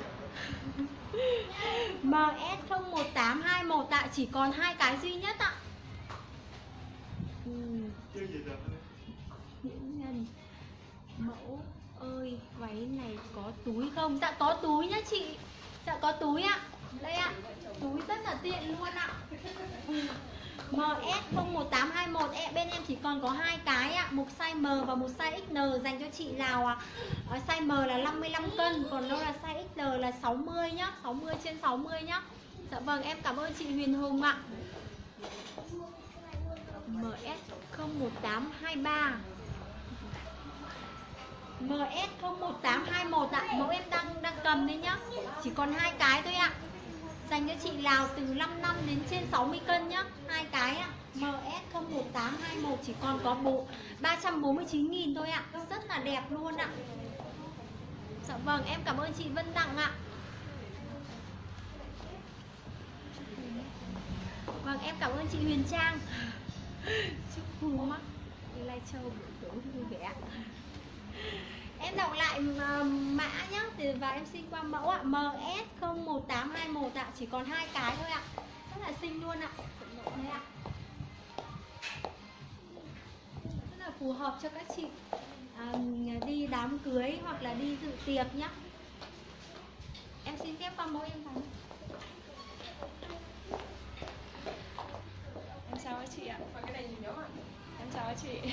MS01821 ạ, chỉ còn 2 cái duy nhất ạ. Những nhân mẫu ơi, váy này có túi không? Dạ có túi nhá chị. Dạ có túi ạ. Đây ạ. Túi rất là tiện luôn ạ. MS01821 bên em chỉ còn có 2 cái ạ, một size M và một size XN dành cho chị nào size M là 55 cân, còn đâu là size XN là 60 nhá, 60 trên 60 nhá. Dạ vâng, em cảm ơn chị Huyền Hùng ạ. MS01823 MS01821 ạ, mẫu em đang cầm đấy nhá. Chỉ còn 2 cái thôi ạ. Dành cho chị Lào từ 5 năm đến trên 60 cân nhá. 2 cái ạ. MS01821 chỉ còn có 349.000 thôi ạ. Rất là đẹp luôn ạ. Dạ vâng, em cảm ơn chị Vân Đặng ạ. Vâng, em cảm ơn chị Huyền Trang. Chúc mừng mắt đi Lai Châu buổi tối vui vẻ. Em đọc lại mã nhá, và em xin qua mẫu ạ. MS01821 ạ, chỉ còn 2 cái thôi ạ. Rất là xinh luôn ạ. Đấy ạ. Rất là phù hợp cho các chị. đi đám cưới hoặc là đi dự tiệc nhá. Em xin phép qua mẫu em vào.
Em chào các chị ạ. Em chào các chị.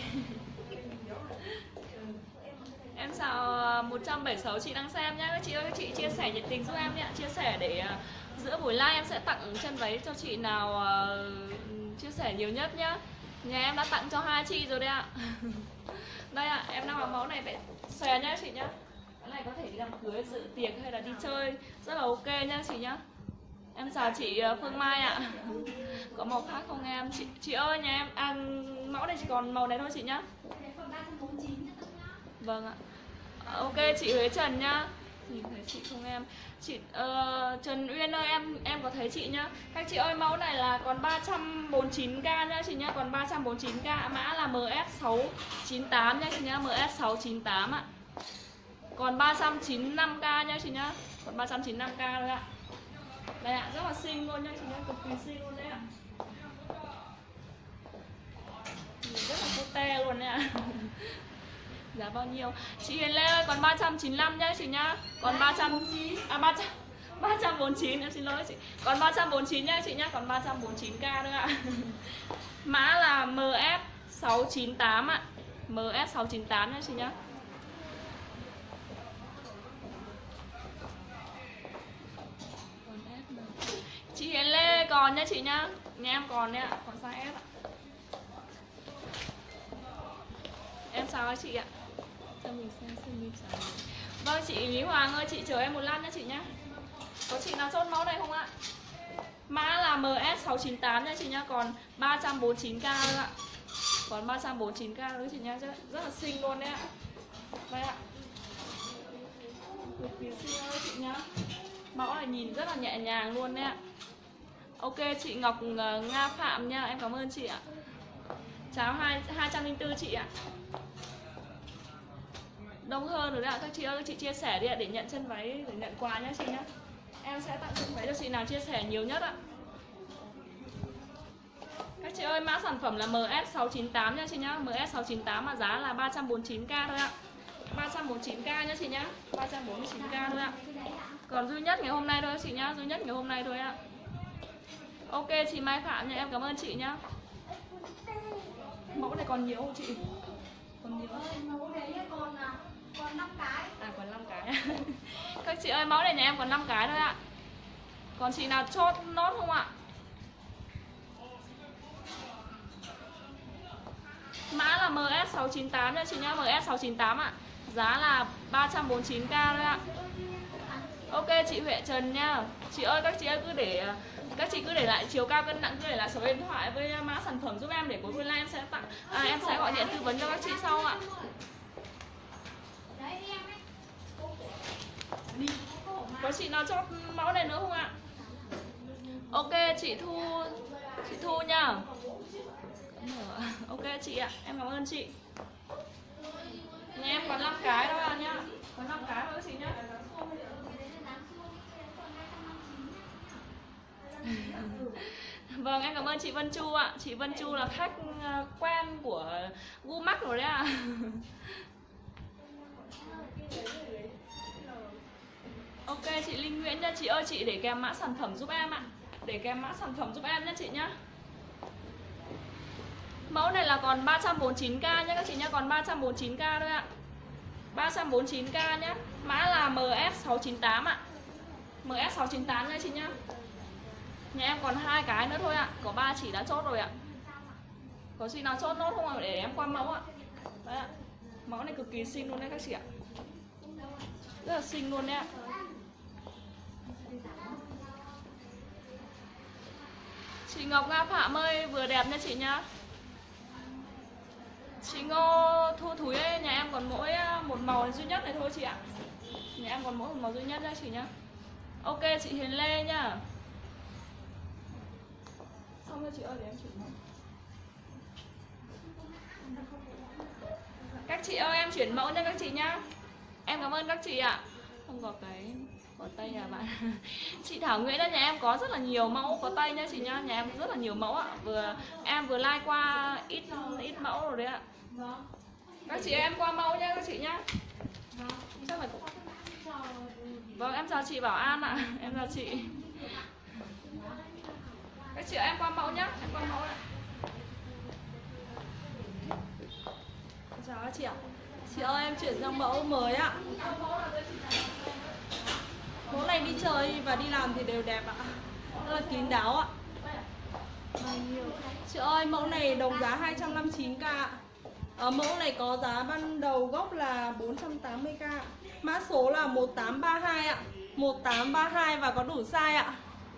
Em chào 176 chị đang xem nhé. Các chị ơi, các chị chia sẻ nhiệt tình giúp em nhé. Chia sẻ để giữa buổi live em sẽ tặng chân váy cho chị nào chia sẻ nhiều nhất nhá. Nhà em đã tặng cho 2 chị rồi đấy ạ. Đây ạ, em đang mặc mẫu này vậy xòe nhá chị nhá. Cái này có thể đi đám cưới, dự tiệc hay là đi chơi rất là ok nhá chị nhá. Em chào chị Phương Mai ạ. Có màu khác không em? Chị ơi, nhà em mẫu này chỉ còn màu này thôi chị nhá. Vâng ạ. Ok chị Huế Trần nhá. Nhìn thấy chị không em? Chị Trần Uyên ơi, em có thấy chị nhá. Các chị ơi, mẫu này là còn 349k nhá chị nhá, còn 349k, mã là MS698 nhá chị nhá, MS698 ạ. Còn 395k nhá chị nhá. Còn 395k thôi ạ. Đây ạ, rất là xinh luôn nhá chị nhá, cực kỳ xinh luôn đấy ạ. Rất là cute luôn đấy ạ. Giá bao nhiêu? Chị Hiền Lê ơi, còn 395 nhá chị nhá. Còn 349, em xin lỗi chị. Còn 349 nhá chị nhá, còn 349k nữa ạ. Mã là MS698 ạ. MS698 nhá chị nhá. Chị Hiền Lê còn nhá chị nhá. Nhà em còn đấy ạ, còn size S ạ. Em chào các chị ạ. Cho mình xem mình chào. Vâng chị Lý Hoàng ơi, chị chờ em một lát nhá chị nhá. Có chị nào chốt mẫu này không ạ? Mã là MS698 nha chị nhá, còn 349k nữa ạ. Còn 349k nữa chị nhá, rất là xinh luôn đấy ạ. Đây ạ. Cực kỳ xinh ơi chị nhá. Mẫu này nhìn rất là nhẹ nhàng luôn đấy ạ. Ok chị Ngọc Nga Phạm nha, em cảm ơn chị ạ. Chào 204 chị ạ. Đông hơn rồi đấy ạ, các chị ơi, các chị chia sẻ đi ạ, để nhận chân váy, để nhận quà nhá chị nhá. Em sẽ tặng chân váy cho chị nào chia sẻ nhiều nhất ạ. Các chị ơi, mã sản phẩm là MS698 nha chị nhá, MS698 mà giá là 349k thôi ạ. 349k nhá chị nhá, 349k thôi ạ. Còn duy nhất ngày hôm nay thôi chị nhá, duy nhất ngày hôm nay thôi ạ. Ok chị Mai Phạm nha, em cảm ơn chị nhá. Mẫu này còn nhiều không chị? Còn nhiều không?
Mẫu đấy còn 5 cái.
À còn 5 cái. Các chị ơi, mẫu này nhà em còn 5 cái thôi ạ. Còn chị nào chốt nốt không ạ? Mã là MS698 nha chị nhá, MS698 ạ. Giá là 349k thôi ạ. Ok chị Huệ Trần nha. Chị ơi, các chị ơi các chị cứ để lại chiều cao cân nặng, cứ để lại số điện thoại với mã sản phẩm giúp em, để cuối buổi live em sẽ tặng em sẽ gọi điện tư vấn cho các chị sau ạ. Có chị nào chốt mẫu này nữa không ạ? Ok chị Thu nha. Ok chị ạ, em cảm ơn chị. Nhà em còn 5 cái thôi ạ nhá. Còn 5 cái thôi chị nhá. Vâng, em cảm ơn chị Vân Chu ạ. Chị Vân Chu là khách quen của Gumax rồi đấy ạ. Ok chị Linh Nguyễn nha chị ơi, chị để kèm mã sản phẩm giúp em ạ. Để kèm mã sản phẩm giúp em nhé chị nhá. Mẫu này là còn 349k nhé các chị nhá, còn 349k thôi ạ. 349k nhé. Mã là MS698 ạ. MS698 nha chị nhá. Nhà em còn 2 cái nữa thôi ạ. Có 3 chị đã chốt rồi ạ. Có chị nào chốt nốt không ạ? Để em qua mẫu ạ. Đấy ạ. Mẫu này cực kỳ xinh luôn đấy các chị ạ. Rất là xinh luôn đấy ạ. Chị Ngọc Nga Phạm ơi, vừa đẹp nha chị nhá. Chị Ngô Thu Thúy ơi, nhà em còn mỗi một màu duy nhất này thôi chị ạ. Nhà em còn mỗi một màu duy nhất nha chị nhá. Ok chị Hiền Lê nhá. Xong rồi chị ơi, để em chuyển mẫu. Các chị ơi, em chuyển mẫu nha các chị nhá. Em cảm ơn các chị ạ. Không có cái có tay nhà bạn. Chị Thảo Nguyễn nhà em có rất là nhiều mẫu có tay nhá chị nhá. Nhà em rất là nhiều mẫu ạ. Em vừa like qua ít mẫu rồi đấy ạ. Các chị em qua mẫu nha các chị nhá. Chắc là cũng... Vâng, em chào chị Bảo An ạ. Em chào chị. Các chị em qua mẫu nhá, em qua mẫu ạ.
Chào các chị ạ. Chị ơi em chuyển sang mẫu mới ạ. Mẫu này đi chơi và đi làm thì đều đẹp ạ. Rất là kín đáo ạ. Chị ơi mẫu này đồng giá 259k ạ. Mẫu này có giá ban đầu gốc là 480k. Mã số là 1832 ạ. 1832 và có đủ size ạ.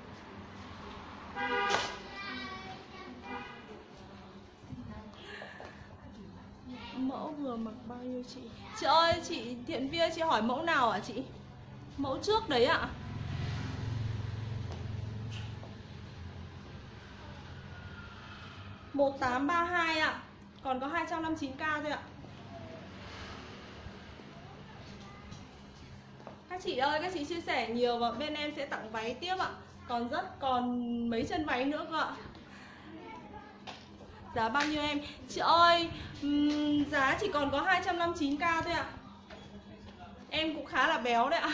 Mẫu vừa mặc bao nhiêu chị? Chị ơi, chị Thiện Vi, chị hỏi mẫu nào ạ chị? Mẫu trước đấy ạ. $1832 ạ. Còn có 259k thôi ạ. Các chị ơi, các chị chia sẻ nhiều và bên em sẽ tặng váy tiếp ạ. Còn mấy chân váy nữa cơ ạ. Giá bao nhiêu em? Chị ơi, giá chỉ còn có 259k thôi ạ. Em cũng khá là béo đấy ạ.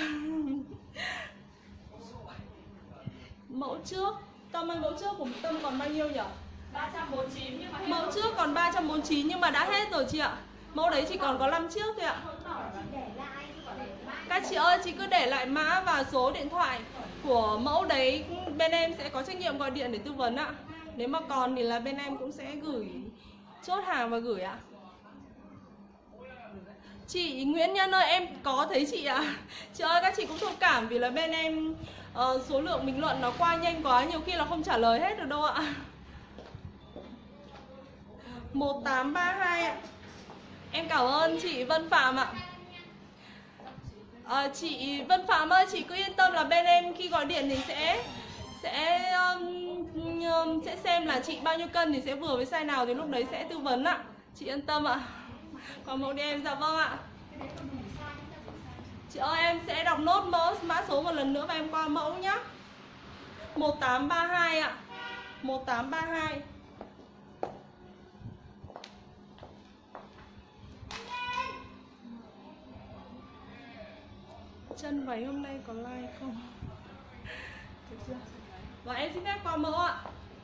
Mẫu trước, Tâm ơi, mẫu trước của Tâm còn bao nhiêu nhỉ?
349 nhưng mà hết
Mẫu
rồi.
trước còn 349 nhưng mà đã hết rồi chị ạ. Mẫu đấy chỉ còn có 5 chiếc thôi ạ. Các chị ơi, chị cứ để lại mã và số điện thoại của mẫu đấy, bên em sẽ có trách nhiệm gọi điện để tư vấn ạ. Nếu mà còn thì là bên em cũng sẽ gửi, chốt hàng và gửi ạ. Chị Nguyễn Nhân ơi, em có thấy chị ạ. Chị ơi, các chị cũng thông cảm vì là bên em số lượng bình luận nó qua nhanh quá, nhiều khi là không trả lời hết được đâu ạ. 1832 ạ. Em cảm ơn chị Vân Phạm ạ. Chị Vân Phạm ơi, chị cứ yên tâm là bên em khi gọi điện thì sẽ xem là chị bao nhiêu cân thì sẽ vừa với size nào thì lúc đấy sẽ tư vấn ạ. Chị yên tâm ạ. Còn mẫu đi em, dạ vâng ạ. Chị ơi, em sẽ đọc nốt mã số một lần nữa và em qua mẫu nhá. 1832 ạ. 1832. Chân váy hôm nay có like không? Được chưa? Và em xin phép qua mẫu ạ.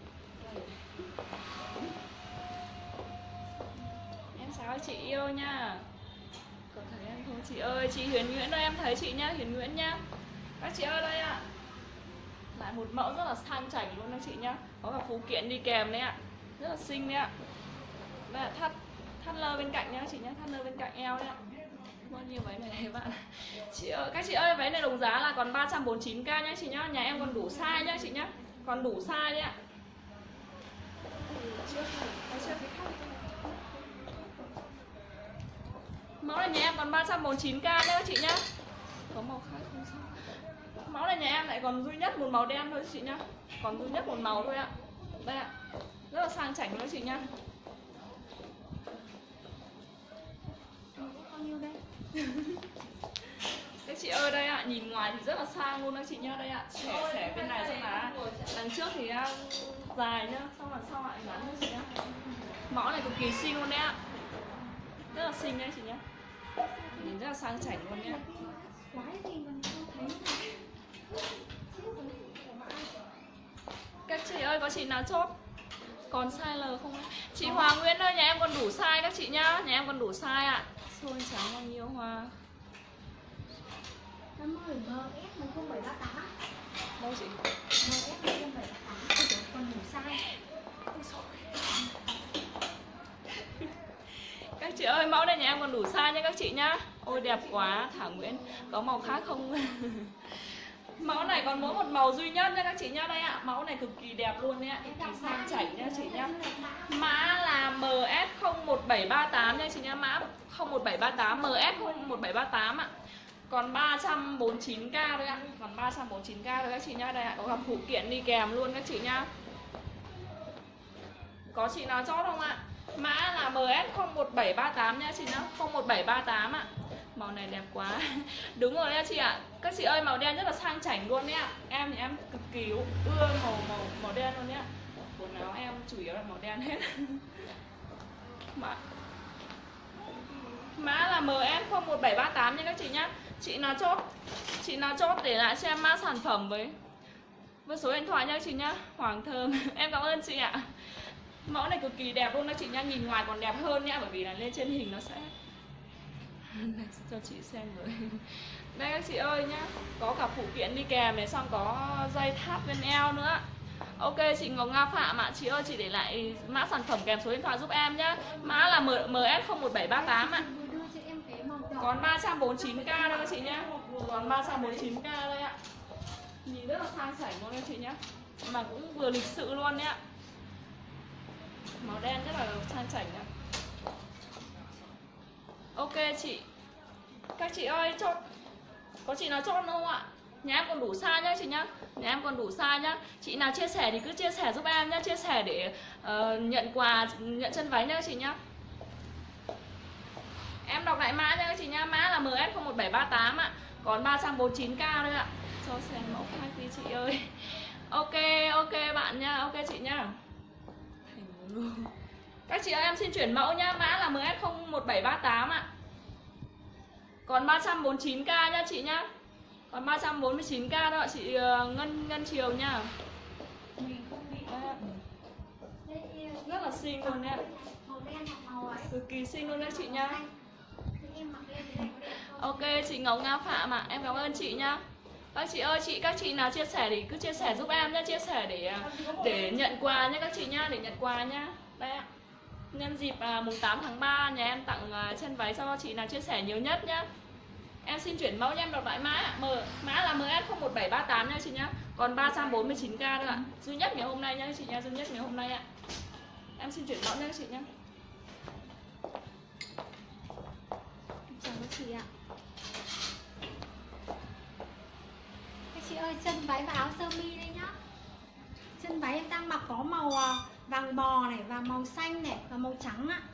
Em chào chị yêu nha. Có thấy em không chị ơi? Chị Huyền Nguyễn ơi, em thấy chị nhá, Huyền Nguyễn nhá. Các chị ơi đây ạ. Lại một mẫu rất là sang chảnh luôn đó chị nhá. Có cả phụ kiện đi kèm đấy ạ. Rất là xinh đấy ạ. Đây là thắt lơ bên cạnh nhá chị nhá, thắt lơ bên cạnh eo đấy ạ. Bao nhiêu váy này các bạn? Chị ơi, các chị ơi, váy này đồng giá là còn 349k nhá chị nhá. Nhà em còn đủ size nhá chị nhá. Còn đủ size đấy ạ. Mẫu này nhà em còn 349k nhá các chị nhá. Có màu khác không sao. Mẫu này nhà em lại còn duy nhất một màu đen thôi chị nhá. Còn duy nhất một màu thôi ạ. Đây ạ. Rất là sang chảnh đó chị nhá. Các chị ơi đây ạ, nhìn ngoài thì rất là sang luôn đó chị nhá. Đây ạ, xẻ bên này xong là đằng trước thì dài nhá, xong là sau lại ngắn nữa chị nhá. Mẫu này cực kỳ xinh luôn đấy ạ. Rất là xinh đấy chị nhá. Nhìn rất là sang chảnh luôn nhá. Các chị ơi, có chị nào chốt còn size L không? Chị Hoàng Nguyễn ơi, nhà em còn đủ size các chị nhá. Nhà em còn đủ size ạ. Xôi trắng bao nhiêu hoa?
50 MS 0738.
Đâu chị?
MS 0738 còn đủ size.
Các chị ơi, mẫu này nhà em còn đủ size nha các chị nhá. Ôi đẹp quá, Thảo Nguyễn. Có màu khác không? Mẫu này còn mỗi một màu duy nhất nha các chị nhá. Đây ạ, mẫu này cực kỳ đẹp luôn đấy ạ. Cực kỳ sang chảnh nha chị nhá. Mã là MS0178 nha chị nhá. Mã 01738, MS01738 ạ. Còn 349k thôi ạ. Còn 349k thôi các chị nhá. Đây ạ, có gặp phụ kiện đi kèm luôn các chị nhá. Có chị nào chốt không ạ? Mã là MS01738 nha chị nhá. 01738 ạ. Màu này đẹp quá. Đúng rồi đấy chị ạ. Các chị ơi, màu đen rất là sang chảnh luôn đấy ạ. Em thì em cực kỳ ưa màu đen luôn đấy ạ. Quần áo em chủ yếu là màu đen hết. Mà Mã là MS0178 nha các chị nhá. Chị nào chốt để lại cho em mã sản phẩm với số điện thoại nha chị nhá. Hoàng Thơm. Em cảm ơn chị ạ. Mẫu này cực kỳ đẹp luôn đó chị nhá, nhìn ngoài còn đẹp hơn nhá, bởi vì là lên trên hình nó sẽ này, cho chị xem rồi. Đây các chị ơi nhá, có cả phụ kiện đi kèm này, xong có dây thắt bên eo nữa. Ok chị Ngọc Nga Phạm ạ, chị ơi chị để lại mã sản phẩm kèm số điện thoại giúp em nhá. Mã là MS01738 ạ. Còn 349k đây các chị nhá. Còn 349k đây ạ. Nhìn rất là sang chảnh luôn các chị nhá. Mà cũng vừa lịch sự luôn nhá. Màu đen rất là sang chảnh nhá. Ok chị. Các chị ơi chốt. Có chị nào chốt không ạ? Nhà em còn đủ size nhá chị nhá. Nhà em còn đủ size nhá. Chị nào chia sẻ thì cứ chia sẻ giúp em nhá. Chia sẻ để nhận quà, nhận chân váy nhá chị nhá. Em đọc lại mã nha các chị nhá. Mã là MS01738 ạ. Còn 349k thôi ạ. Cho xem mẫu khác đi chị ơi. Ok bạn nha. Ok chị nhá. Các chị ơi em xin chuyển mẫu nhá. Mã là MS01738 ạ. Còn 349k nhá chị nhá. Còn 349k đó ạ chị Ngân Triều nha. Rất là xinh luôn nha. Cực kỳ xinh luôn đấy chị nhá. Ok chị Ngọc Nga Phạm ạ. Em cảm ơn chị nhá. Các chị ơi, các chị nào chia sẻ thì cứ chia sẻ giúp em nhá. Chia sẻ để nhận quà nhá các chị nhá. Để nhận quà nhá. Đây ạ. Nhân dịp mùng 8 tháng 3 nhà em tặng chân váy cho chị nào chia sẻ nhiều nhất nhá. Em xin chuyển mẫu nha, em đọc lại mã. Mã là MS01738 nha chị nhá. Còn 349k thôi ạ. Duy nhất ngày hôm nay nhá chị nhá, duy nhất ngày hôm nay ạ. Em xin chuyển mẫu nha chị nhá.
Chào các chị ạ. Các chị ơi, chân váy và áo sơ mi đây nhá. Chân váy em đang mặc có màu vàng bò này và màu xanh này và màu trắng ạ.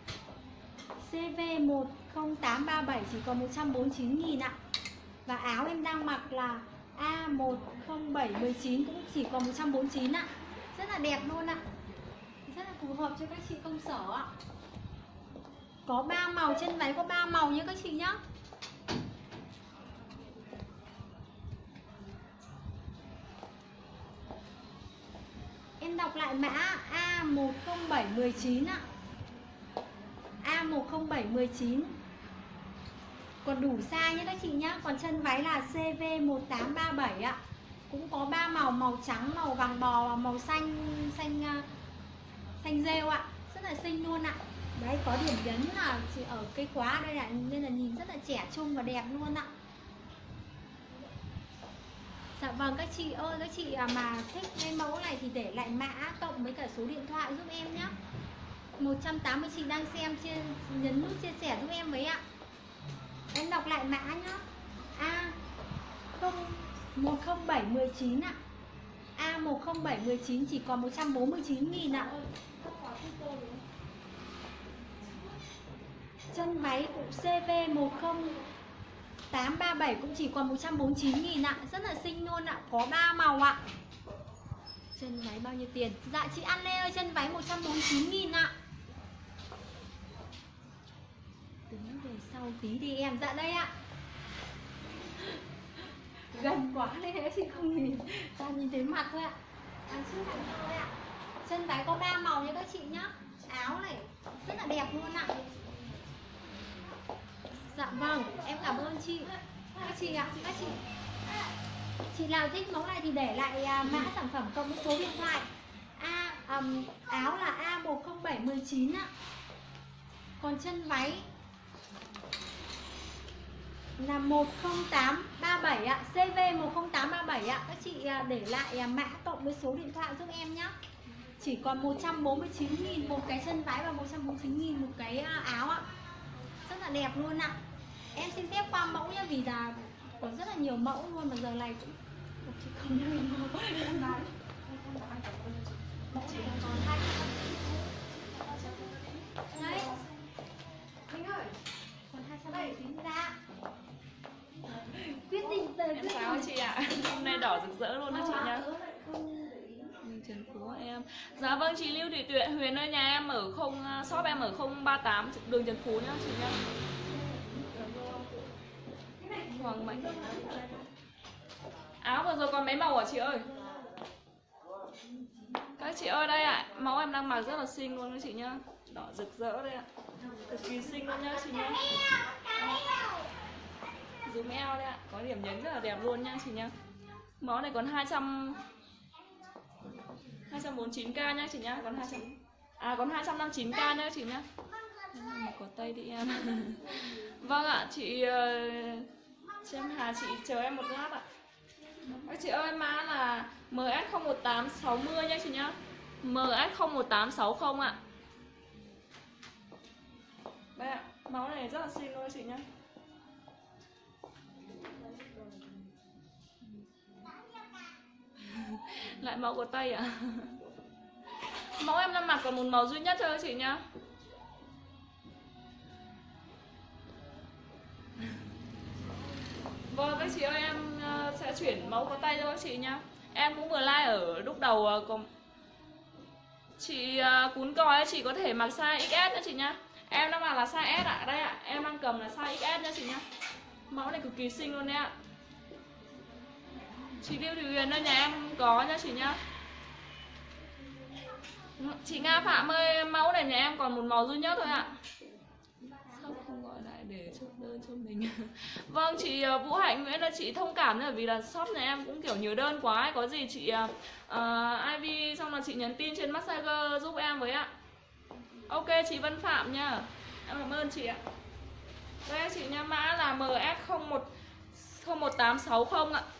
CV10837 chỉ còn 149.000 ạ. Và áo em đang mặc là A10719 cũng chỉ còn 149 ạ. Rất là đẹp luôn ạ. Rất là phù hợp cho các chị công sở ạ. Có 3 màu, chân váy có 3 màu nhé các chị nhá. Em đọc lại mã A10719 ạ. A10719. Còn đủ size nhé các chị nhá. Còn chân váy là CV1837 ạ. Cũng có 3 màu, màu trắng, màu vàng bò và màu xanh rêu ạ. Rất là xinh luôn ạ. Đấy, có điểm nhấn là chị ở cây khóa đây ạ, nên là nhìn rất là trẻ trung và đẹp luôn ạ. Dạ vâng các chị ơi, các chị mà thích cái mẫu này thì để lại mã cộng với cả số điện thoại giúp em nhé. 180 chị đang xem, nhấn nút chia sẻ giúp em với ạ. Em đọc lại mã nhá. A10719 ạ. A10719 chỉ còn 149.000 ạ. Chân váy cũng CV10837 cũng chỉ còn 149.000 ạ. Rất là xinh luôn ạ. Có 3 màu ạ. Chân váy bao nhiêu tiền? Dạ chị An Lê ơi, chân váy 149.000 ạ. Tính về sau tí đi em. Dạ đây ạ. Gần quá nên chị không nhìn, ta nhìn thấy mặt thôi ạ. Đằng trước đằng sau đây ạ. Chân váy có 3 màu nha các chị nhá. Áo này rất là đẹp luôn ạ. Dạ vâng, em cảm ơn chị. Các chị ạ, các chị nào thích mẫu này thì để lại mã sản phẩm cộng với số điện thoại. Áo là A10719 ạ. Còn chân váy là 10837 ạ, CV10837 ạ. Các chị để lại mã cộng với số điện thoại giúp em nhé. Chỉ còn 149.000 một cái chân váy và 149.000 một cái áo ạ. Rất là đẹp luôn ạ. Em xin phép qua mẫu nhé, vì là có rất là nhiều mẫu luôn mà giờ này cũng chị không nhớ mẫu. Mẫu này còn 2 đấy. Minh ơi, còn 279 ra. Quyết định
Em chào chị ạ. Hôm nay đỏ rực rỡ luôn đó chị nhá. Trần Phú em. Dạ vâng, chị Lưu Thị Tuyệt Huyền ơi, nhà em ở shop em ở 038 đường Trần Phú nhá chị nhá. Hoàng Mạnh. Áo vừa rồi còn mấy màu hả chị ơi? Các chị ơi đây ạ, mẫu em đang mặc rất là xinh luôn các chị nhá. Đỏ rực rỡ đây ạ. Cực kỳ xinh luôn nhá chị nhá. Zoom eo đây ạ, có điểm nhấn rất là đẹp luôn nhá chị nhá. Mẫu này còn 249k nhá chị nhá, còn 259k nhá chị nhá. Có tay đi em. Vâng ạ, chị Trâm Hà, chị chờ em một lát ạ. Các chị ơi, mã là MS01860 nhá chị nhá. MS01860 ạ. Đây ạ, máu này rất là xinh luôn chị nhá. Lại mẫu có tay ạ. Mẫu em đang mặc còn một màu duy nhất thôi chị nhá. Vâng các chị ơi, em sẽ chuyển mẫu có tay cho các chị nhá. Em cũng vừa like ở lúc đầu còn chị cún còi, chị có thể mặc size XS nha chị nhá. Em đang mặc là size S ạ. Đây ạ, em đang cầm là size XS nha chị nhá. Mẫu này cực kỳ xinh luôn đấy ạ. Chị Lưu Thị Huyền ơi, nhà em có nha chị nhá. Chị Nga Phạm ơi, mẫu này nhà em còn một màu duy nhất thôi ạ. Sao không gọi lại để chốt đơn cho mình? Vâng, chị Vũ Hạnh Nguyễn là chị thông cảm bởi vì là shop nhà em cũng kiểu nhiều đơn quá ấy. Có gì chị IV xong là chị nhắn tin trên Messenger giúp em với ạ. Ok chị Vân Phạm nha. Em cảm ơn chị ạ. Đây chị nha, mã là MS01860 ạ.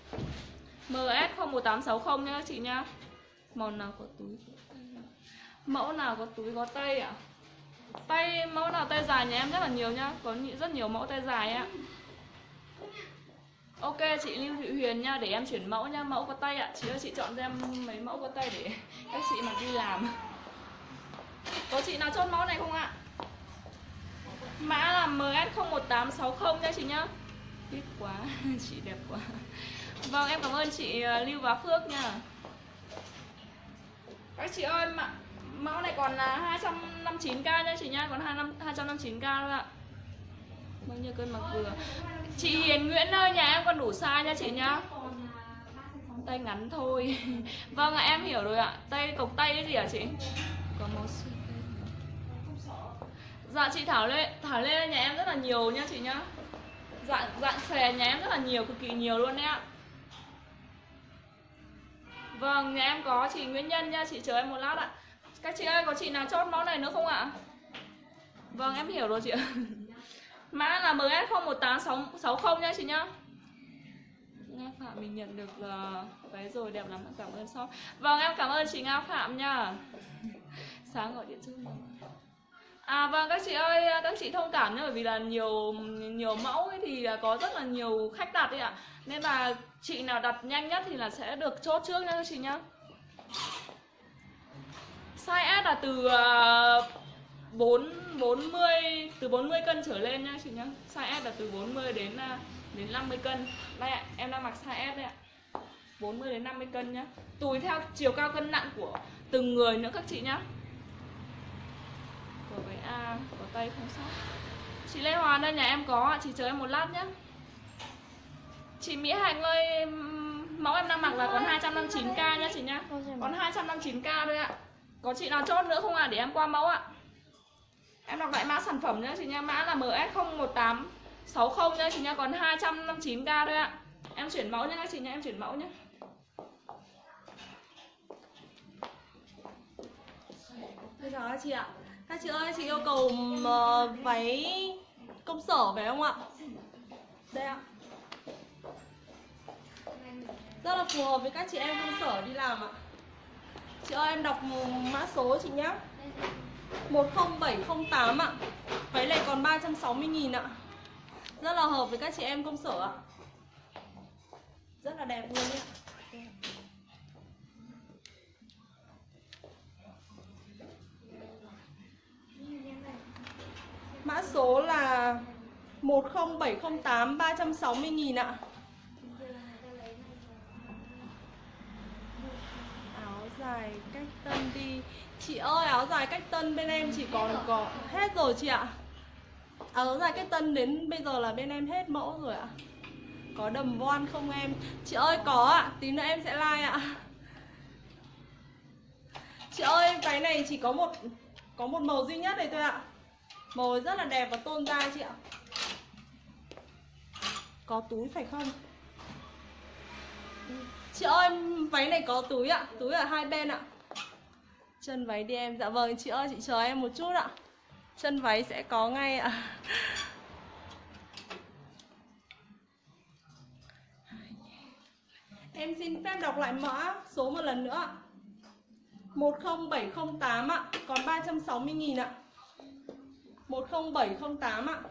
MS01860 nha các chị nha. Màu nào có túi? Mẫu nào có túi có tay ạ? Tay, mẫu nào tay dài nhà em rất là nhiều nhá. Có rất nhiều mẫu tay dài ạ. Ok chị Lưu Thị Huyền nha, để em chuyển mẫu nha. Mẫu có tay ạ. Chị ơi chị chọn cho em mấy mẫu có tay để các chị mặc đi làm. Có chị nào chốt mẫu này không ạ? Mã là MS01860 nha chị nhá. Tiếc quá, chị đẹp quá. Vâng, em cảm ơn chị Lưu Bá Phước nha. Các chị ơi, mẫu này còn là 259k nha chị nhá. Còn 259k thôi ạ. Bao nhiêu cân mặc vừa. Chị Hiền Nguyễn ơi, nhà em còn đủ size nha chị nhá. Tay ngắn thôi. Vâng ạ, em hiểu rồi ạ. Tay cộc tay cái gì hả chị? Có màu xuyên tay. Dạ chị Thảo Lê nhà em rất là nhiều nha chị nhá. Dạng xòe nhà em rất là nhiều, cực kỳ nhiều luôn đấy ạ. Vâng, nhà em có chị Nguyễn Nhân nha, chị chờ em một lát ạ. Các chị ơi, có chị nào chốt mẫu này nữa không ạ? Vâng, em hiểu rồi chị ạ. Mã là MS01860 nha chị nhá. Nga Phạm mình nhận được váy rồi, đẹp lắm, cảm ơn shop. Vâng, em cảm ơn chị Nga Phạm nha. Sáng gọi điện cho mình. Vâng các chị ơi, các chị thông cảm nhé, bởi vì là nhiều mẫu ấy thì có rất là nhiều khách đặt đấy ạ. Nên là chị nào đặt nhanh nhất thì là sẽ được chốt trước nha các chị nhá. Size S là từ 40 cân trở lên nha chị nhá. Size S là từ 40 đến 50 cân. Đây ạ, em đang mặc size S đây ạ. 40 đến 50 cân nhá. Tùy theo chiều cao cân nặng của từng người nữa các chị nhá. Có váy A, có tay không sót. Chị Lê Hoàn đây, nhà em có ạ, chị chờ em một lát nhé. Chị Mỹ Hạnh ơi, mẫu em đang mặc là còn 259k nhá chị nhá. Còn 259k thôi ạ. Có chị nào chốt nữa không ạ? Để em qua mẫu ạ. Em đọc lại mã sản phẩm nhá chị nhá. Mã là MS01860 nhá chị nhá. Còn 259k thôi ạ. Em chuyển mẫu nhá các chị nhá, em chuyển mẫu nhá.
Bây giờ chị ạ. Các chị ơi, chị yêu cầu váy công sở phải không ạ? Đây ạ. Rất là phù hợp với các chị em công sở đi làm ạ. Chị ơi, em đọc mã số chị nhé. 10708 ạ. Váy này còn 360.000 ạ. Rất là hợp với các chị em công sở ạ. Rất là đẹp luôn ạ. Mã số là 10708 360.000 ạ. Áo cách tân đi. Chị ơi, áo dài cách tân bên em chỉ còn có hết rồi chị ạ. Áo dài cách tân đến bây giờ là bên em hết mẫu rồi ạ. Có đầm voan không em? Chị ơi có ạ, tí nữa em sẽ like ạ. Chị ơi, váy này chỉ có một màu duy nhất này thôi ạ. Màu rất là đẹp và tôn da chị ạ. Có túi phải không? Chị ơi, váy này có túi ạ, túi ở hai bên ạ. Chân váy đi em. Dạ vâng, chị ơi, chị chờ em một chút ạ. Chân váy sẽ có ngay ạ. Em xin phép đọc lại mã số một lần nữa ạ. 10708 ạ, còn 360.000 ạ. 10708 ạ.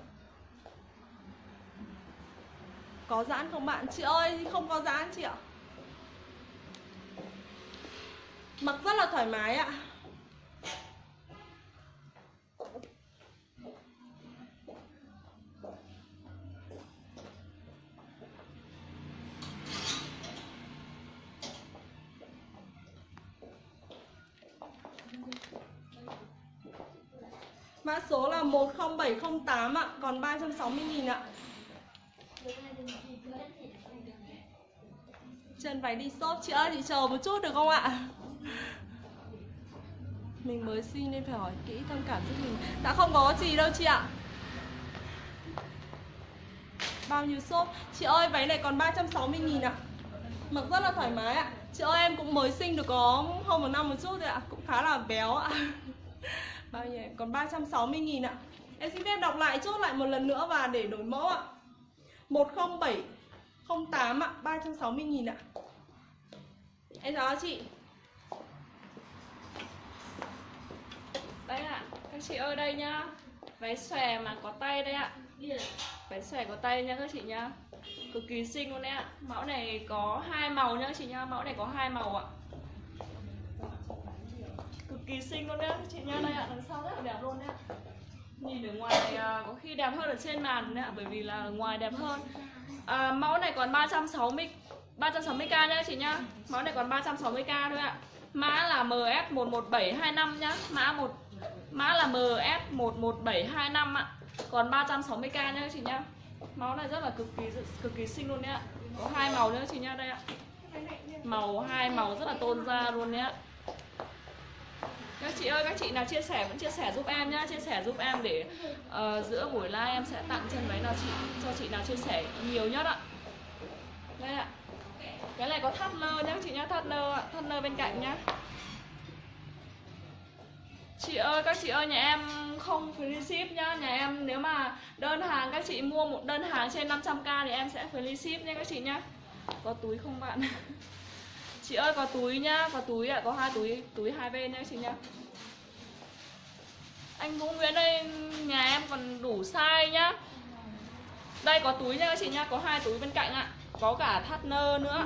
Có giãn không bạn? Chị ơi, không có giãn chị ạ. Mặc rất là thoải mái ạ. Mã số là 10708 ạ, còn 360.000 ạ. Chân váy đi shop. Chị ơi, chị chờ một chút được không ạ? Mình mới xin nên phải hỏi kỹ, thông cảm giúp mình. Đã không có gì đâu chị ạ. Bao nhiêu shop? Chị ơi, váy này còn 360.000 ạ. Mặc rất là thoải mái ạ. Chị ơi, em cũng mới sinh được có hơn một năm một chút rồi ạ. Cũng khá là béo ạ. Bao nhiêu? Còn 360.000 ạ. Em xin phép đọc lại, chốt lại một lần nữa và để đổi mẫu ạ. 10708 ạ, 360.000 ạ. Em chào chị.
Đây ạ, các chị ơi đây nhá. Váy xòe mà có tay đây ạ. Váy xòe có tay nha các chị nhá. Cực kỳ xinh luôn đấy ạ. Mẫu này có 2 màu nhá các chị nhá. Mẫu này có 2 màu ạ. Cực kỳ xinh luôn đấy các chị nhá. Đây ạ, đằng sau rất là đẹp luôn đấy ạ. Nhìn ở ngoài có khi đẹp hơn ở trên màn đấy ạ, bởi vì là ở ngoài đẹp hơn. Mẫu này còn 360k nhá chị nhá. Mẫu này còn 360k thôi ạ. Mã là MS11725 nhá. Mã là MS11725 ạ. Còn 360k nhá chị nhá. Mẫu này rất là cực kỳ xinh luôn đấy ạ. Có 2 màu nữa chị nhá, đây ạ. Hai màu rất là tôn da luôn đấy ạ. Các chị ơi, các chị nào chia sẻ vẫn chia sẻ giúp em nhá, chia sẻ giúp em để giữa buổi live em sẽ tặng chân váy nào cho chị nào chia sẻ nhiều nhất ạ. Đây ạ. Cái này có thắt nơ nhá chị nhá, thắt nơ bên cạnh nhá. Chị ơi, các chị ơi, nhà em không free ship nhá. Nhà em nếu mà đơn hàng các chị mua một đơn hàng trên 500k thì em sẽ free ship nha các chị nhá. Có túi không bạn? Chị ơi có túi nhá, có túi ạ, có 2 túi hai bên nhá chị nhá. Anh Vũ Nguyễn đây, nhà em còn đủ size nhá. Đây có túi nha các chị nhá, có 2 túi bên cạnh ạ. Có cả thắt nơ nữa.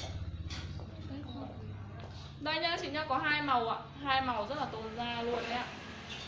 Đây nhá chị nhá, có 2 màu ạ. 2 màu rất là tôn da luôn đấy ạ.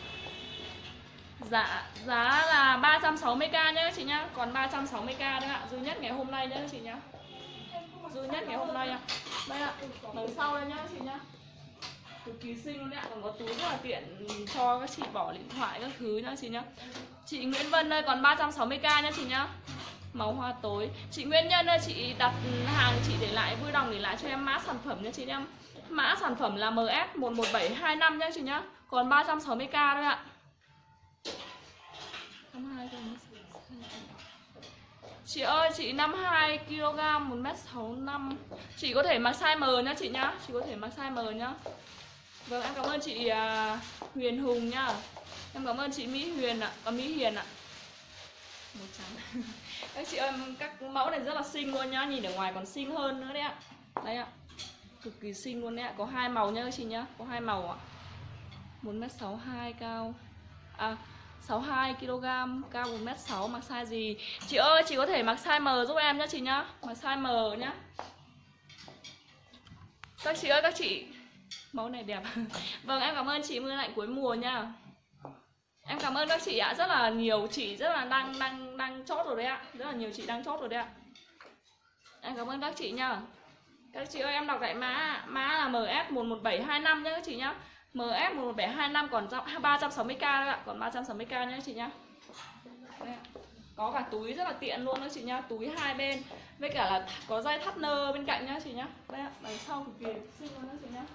Giá là 360k nhá chị nhá, còn 360k đấy ạ. Duy nhất ngày hôm nay nhá chị nhá. Duy nhất ngày hôm nay ạ. Đây ạ, đằng sau đây nhá chị nhá. Cực kỳ xinh luôn đấy ạ, còn có túi rất là tiện cho các chị bỏ điện thoại các thứ nhá chị nhá. Chị Nguyễn Vân đây còn 360k nhá chị nhá. Màu hoa tối. Chị Nguyễn Nhân ơi, chị đặt hàng chị để lại, vui lòng để lại cho em mã sản phẩm nhá chị em. Mã sản phẩm là MS11725 nhá chị nhá. Còn 360k thôi ạ. Chị ơi, chị 52kg 1m65. Chị có thể mặc size M nhá chị nhá. Chị có thể mặc size M nhá. Vâng, em cảm ơn chị Huyền Hùng nhá. Em cảm ơn chị Mỹ Huyền ạ, Mỹ Hiền ạ. Màu trắng. Các chị ơi, các mẫu này rất là xinh luôn nhá. Nhìn ở ngoài còn xinh hơn nữa đấy ạ. Đấy ạ. Cực kỳ xinh luôn đấy ạ. Có 2 màu nhá các chị nhá. Có 2 màu ạ. 1m62 cao 62kg, cao 1m6, mặc size gì? Chị ơi, chị có thể mặc size M giúp em nhá chị nhá. Mặc size M nhá. Các chị ơi, các chị. Mẫu này đẹp. Vâng, em cảm ơn chị Mưa Lạnh Cuối Mùa nha. Em cảm ơn các chị ạ, rất là nhiều chị rất là đang chốt rồi đấy ạ. Rất là nhiều chị đang chốt rồi đấy ạ. Em cảm ơn các chị nha. Các chị ơi em đọc lại mã là MS11725 nhá các chị nhá. MS11725 còn 360k thôi ạ, còn 360k nhá các chị nhá. Đây ạ. Có cả túi rất là tiện luôn đó chị nhá, túi hai bên với cả là có dây thắt nơ bên cạnh nhá chị nhá. Đây ạ, đằng sau cực kỳ xinh luôn đó chị nhá.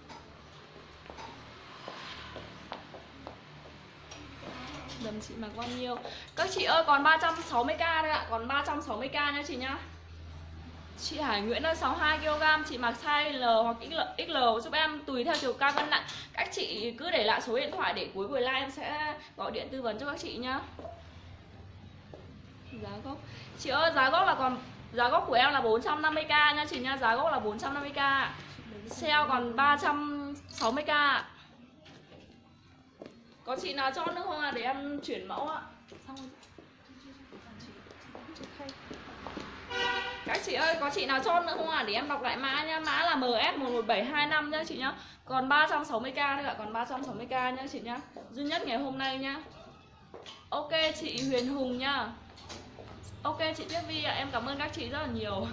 Đầm chị mặc bao nhiêu? Các chị ơi còn 360k thôi ạ, còn 360k nha chị nhá. Chị Hải Nguyễn ơi 62kg, chị mặc size L hoặc XL giúp em tùy theo chiều cao cân nặng. Các chị cứ để lại số điện thoại để cuối buổi live em sẽ gọi điện tư vấn cho các chị nhá. Giá gốc. Chị ơi giá gốc của em là 450k nha chị nhá, giá gốc là 450k. Sale còn 360k. Có chị nào cho nữa không à để em chuyển mẫu ạ. Xong rồi. Các chị ơi có chị nào cho nữa không à để em đọc lại mã nhá. Mã là MS11725 nhá chị nhá. Còn 360k thôi ạ, còn 360k nhá chị nhá. Duy nhất ngày hôm nay nhá. Ok chị Huyền Hùng nhá. Ok chị Tuyết Vi ạ, em cảm ơn các chị rất là nhiều.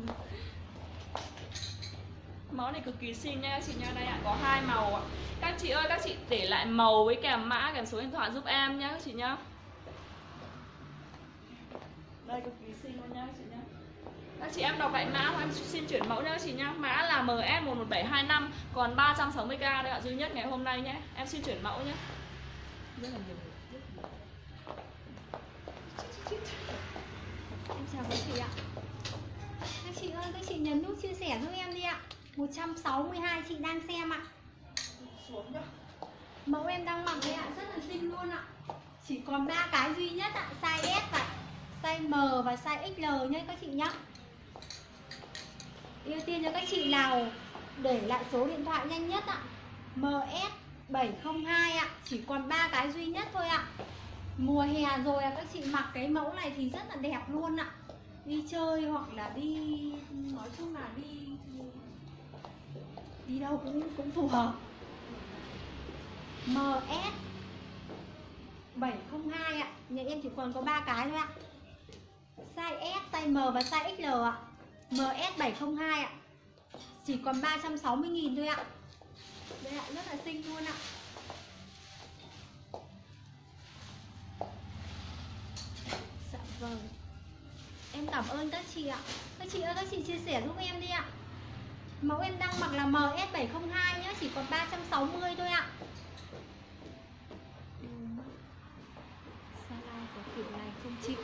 Mẫu này cực kỳ xinh nha chị nha, đây ạ, có hai màu ạ. Các chị ơi, các chị để lại màu với kèm mã kèm số điện thoại giúp em nhá các chị nhá. Đây cực kỳ xinh luôn nhá các chị nhá. Các chị em đọc lại mã của em xin chuyển mẫu nhá các chị nhá. Mã là MS11725 còn 360k đấy ạ, duy nhất ngày hôm nay nhé. Em xin chuyển mẫu nhé. Rất là nhiều.
Em chào các chị ạ. Các chị ơi, các chị nhấn nút chia sẻ giúp em đi ạ. 162 chị đang xem ạ. Mẫu em đang mặc đấy ạ, rất là xinh luôn ạ. Chỉ còn 3 cái duy nhất ạ, size S và size M và size XL nhé các chị nhá. Ưu tiên cho các chị nào để lại số điện thoại nhanh nhất ạ. MS702 ạ, chỉ còn 3 cái duy nhất thôi ạ. Mùa hè rồi các chị mặc cái mẫu này thì rất là đẹp luôn ạ. Đi chơi hoặc là đi, nói chung là đi đâu cũng phù hợp. MS 702 ạ, nhà em chỉ còn có 3 cái thôi ạ. Size S, size M và size XL ạ. MS 702 ạ. Chỉ còn 360.000 thôi ạ. Đây ạ, rất là xinh luôn ạ. Dạ vâng. Em cảm ơn các chị ạ. Các chị ơi, các chị chia sẻ giúp em đi ạ. Mẫu em đang mặc là MS 702 nhá, chỉ còn 360 thôi ạ. Sao like có kiểu này không chịu?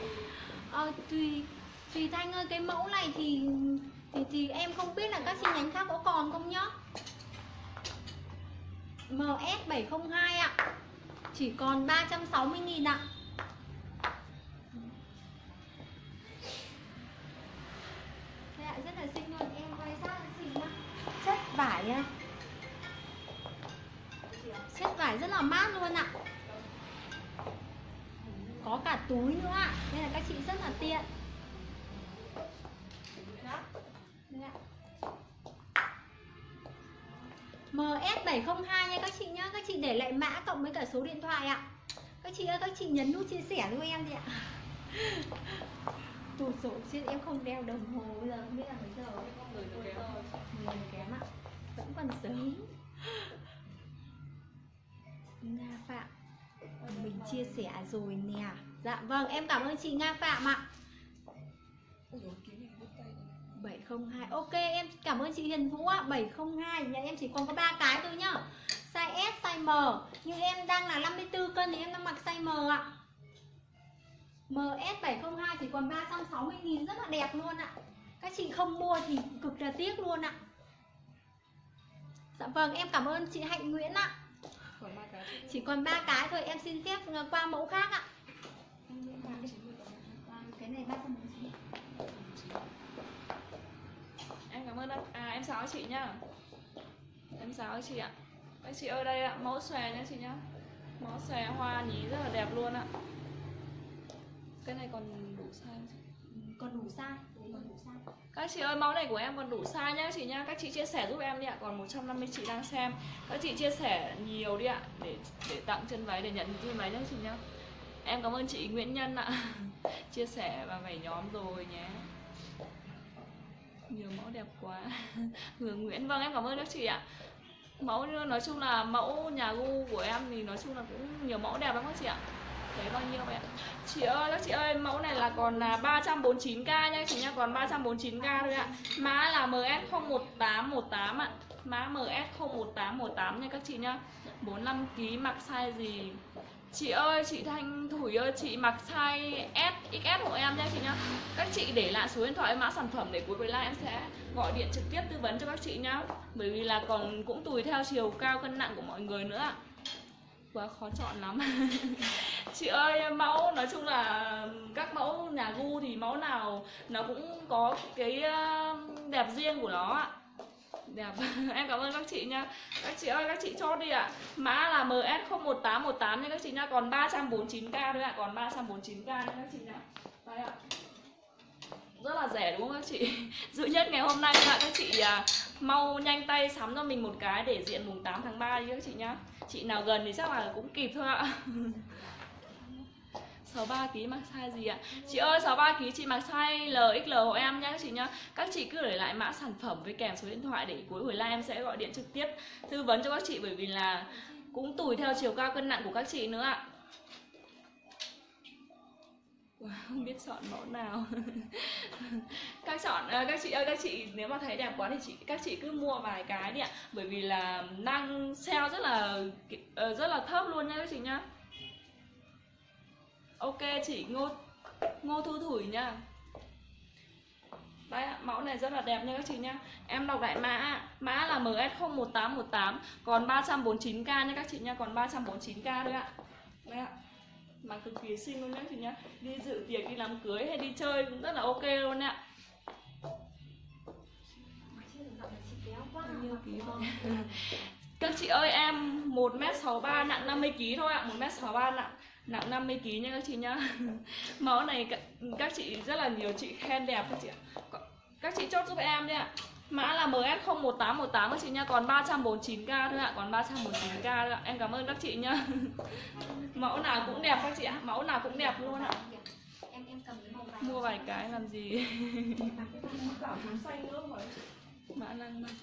Tùy Thanh ơi, cái mẫu này thì em không biết là các chi nhánh khác có còn không nhá. MS 702 ạ. Chỉ còn 360.000 ạ. Đây ạ, rất là xinh luôn, em quay sát cho chị nhá. Chất vải nha. Chất vải rất là mát luôn ạ. Có cả túi nữa ạ. Nên là các chị rất là tiện. Đây ạ. MS702 nha các chị nhá. Các chị để lại mã cộng với cả số điện thoại ạ. Các chị ơi, các chị nhấn nút chia sẻ giúp em đi ạ. Tụt sổ chứ em không đeo đồng hồ, bây giờ không biết là mấy giờ. 10 kém ạ. Vẫn còn sớm. Nga Phạm, mình chia sẻ rồi nè. Dạ vâng, em cảm ơn chị Nga Phạm ạ. 702. Ok, em cảm ơn chị Hiền Vũ ạ. 702, nhà em chỉ còn có 3 cái thôi nhá. Size S, size M. Nhưng em đang là 54 cân thì em đang mặc size M ạ. MS 702 chỉ còn 360.000, rất là đẹp luôn ạ. Các chị không mua thì cực là tiếc luôn ạ. Dạ vâng, em cảm ơn chị Hạnh Nguyễn ạ. Chỉ còn 3 cái thôi, em xin phép qua mẫu khác ạ. Cái này 349.
Em cảm ơn em chào các chị nhá. Em chào các chị ạ. Các chị ơi đây ạ, mẫu xòe nhá chị nhá. Mẫu xòe hoa nhí rất là đẹp luôn ạ. Cái này còn đủ size.
Còn đủ size. Còn đủ size.
Các chị ơi, mẫu này của em còn đủ size nhá chị nhá. Các chị chia sẻ giúp em đi ạ. Còn 150 chị đang xem. Các chị chia sẻ nhiều đi ạ, để tặng chân váy, để nhận chân váy nhá chị nhá. Em cảm ơn chị Nguyễn Nhân ạ. Chia sẻ và vảy nhóm rồi nhé. Nhiều mẫu đẹp quá. Hường Nguyễn, vâng em cảm ơn các chị ạ. Mẫu nói chung là mẫu nhà gu của em thì nói chung là cũng nhiều mẫu đẹp lắm các chị ạ. Đấy bao nhiêu vậy ạ? Chị ơi, các chị ơi, mẫu này là còn là 349k nha chị nhá, còn 349k thôi ạ. Mã là MS01818 ạ. Mã MS01818 nha các chị nhá. 45kg mặc size gì? Chị ơi, chị Thanh Thủy ơi, chị mặc size S, XS hộ em nha chị nhá. Các chị để lại số điện thoại mã sản phẩm để cuối buổi live em sẽ gọi điện trực tiếp tư vấn cho các chị nhá. Bởi vì là còn cũng tùy theo chiều cao cân nặng của mọi người nữa ạ. Quá khó chọn lắm. Chị ơi, mẫu nói chung là các mẫu nhà gu thì mẫu nào nó cũng có cái đẹp riêng của nó ạ. Đẹp. Em cảm ơn các chị nha. Các chị ơi, các chị chốt đi ạ. Mã là MS01818 nha các chị nha, còn 349k thôi ạ, còn 349k nha các chị nha. Đây ạ. Rất là rẻ đúng không các chị? Duy nhất ngày hôm nay ạ, các chị mau nhanh tay sắm cho mình một cái để diện mùng 8 tháng 3 đi các chị nhá. Chị nào gần thì chắc là cũng kịp thôi ạ. 63kg mặc size gì ạ? Chị ơi, 63kg chị mặc size LXL hộ em nhá các chị nhá. Các chị cứ để lại mã sản phẩm với kèm số điện thoại để cuối buổi live em sẽ gọi điện trực tiếp tư vấn cho các chị, bởi vì là cũng tùy theo chiều cao cân nặng của các chị nữa ạ. Không biết chọn mẫu nào. Các chị ơi, các chị nếu mà thấy đẹp quá thì các chị cứ mua vài cái đi ạ, bởi vì là đang sale rất là thấp luôn nha các chị nhá. Ok chị Ngô Thu Thủy nha. Đấy, mẫu này rất là đẹp nha các chị nhá. Em đọc lại mã là MS01818, còn 349k nha các chị nha, còn 349k thôi ạ. Đấy ạ. Mà cực kỳ xinh luôn nhá chị nhá. Đi dự tiệc, đi làm cưới hay đi chơi cũng rất là ok luôn ạ. Bao nhiêu ký không? Các chị ơi, em 1m63 nặng 50kg thôi ạ, 1m63 nặng 50kg nha các chị nhá. Mẫu này các chị rất là nhiều chị khen đẹp các chị ạ. Các chị chốt giúp em đi ạ. Mã là MS01818 các chị nha, còn 349k thôi ạ, còn 349k thôi ạ. Em cảm ơn các chị nhá. Mẫu nào cũng đẹp các chị ạ, mẫu nào cũng đẹp luôn ạ. Mua vài cái làm gì. Mã năng mặc.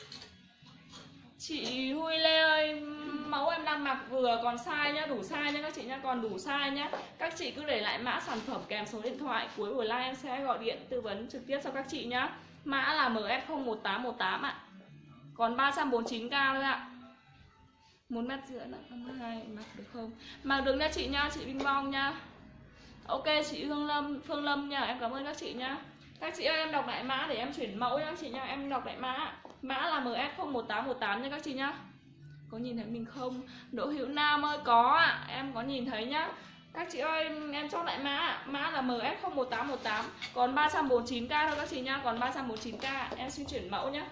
Chị Huy Lê ơi, mẫu em đang mặc vừa còn size nhá, đủ size nhá các chị nhá, còn đủ size nhá. Các chị cứ để lại mã sản phẩm kèm số điện thoại, cuối buổi live em sẽ gọi điện tư vấn trực tiếp cho các chị nhá. Mã là MS01818 ạ. Còn 349k thôi ạ. 1m rưỡi nặng 52, mặc được không? Mặc được nha chị nha, chị Vinh Vong nha. Ok chị Phương Lâm nha, em cảm ơn các chị nha. Các chị ơi, em đọc lại mã để em chuyển mẫu nha các chị nha. Em đọc lại mã. Mã là MS01818 nha các chị nhá. Có nhìn thấy mình không? Đỗ Hữu Nam ơi, có ạ, em có nhìn thấy nhá. Các chị ơi, em chốt lại mã. Mã là MS01818, còn 349k thôi các chị nhá, còn 349k. Em xin chuyển mẫu nhá.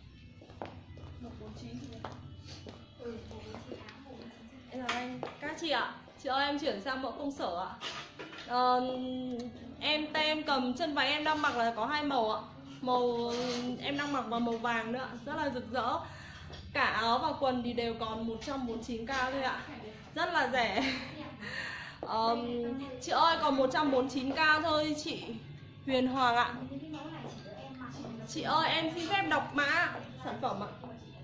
149.
Em chào anh. Các chị ạ, chị ơi em chuyển sang mẫu công sở ạ. Tay em cầm chân váy em đang mặc là có hai màu ạ. Màu em đang mặc và màu vàng nữa, rất là rực rỡ. Cả áo và quần thì đều còn 149k thôi ạ. Rất là rẻ. Chị ơi còn 149k thôi chị Huyền Hoàng ạ. Chị ơi em xin phép đọc mã sản phẩm ạ.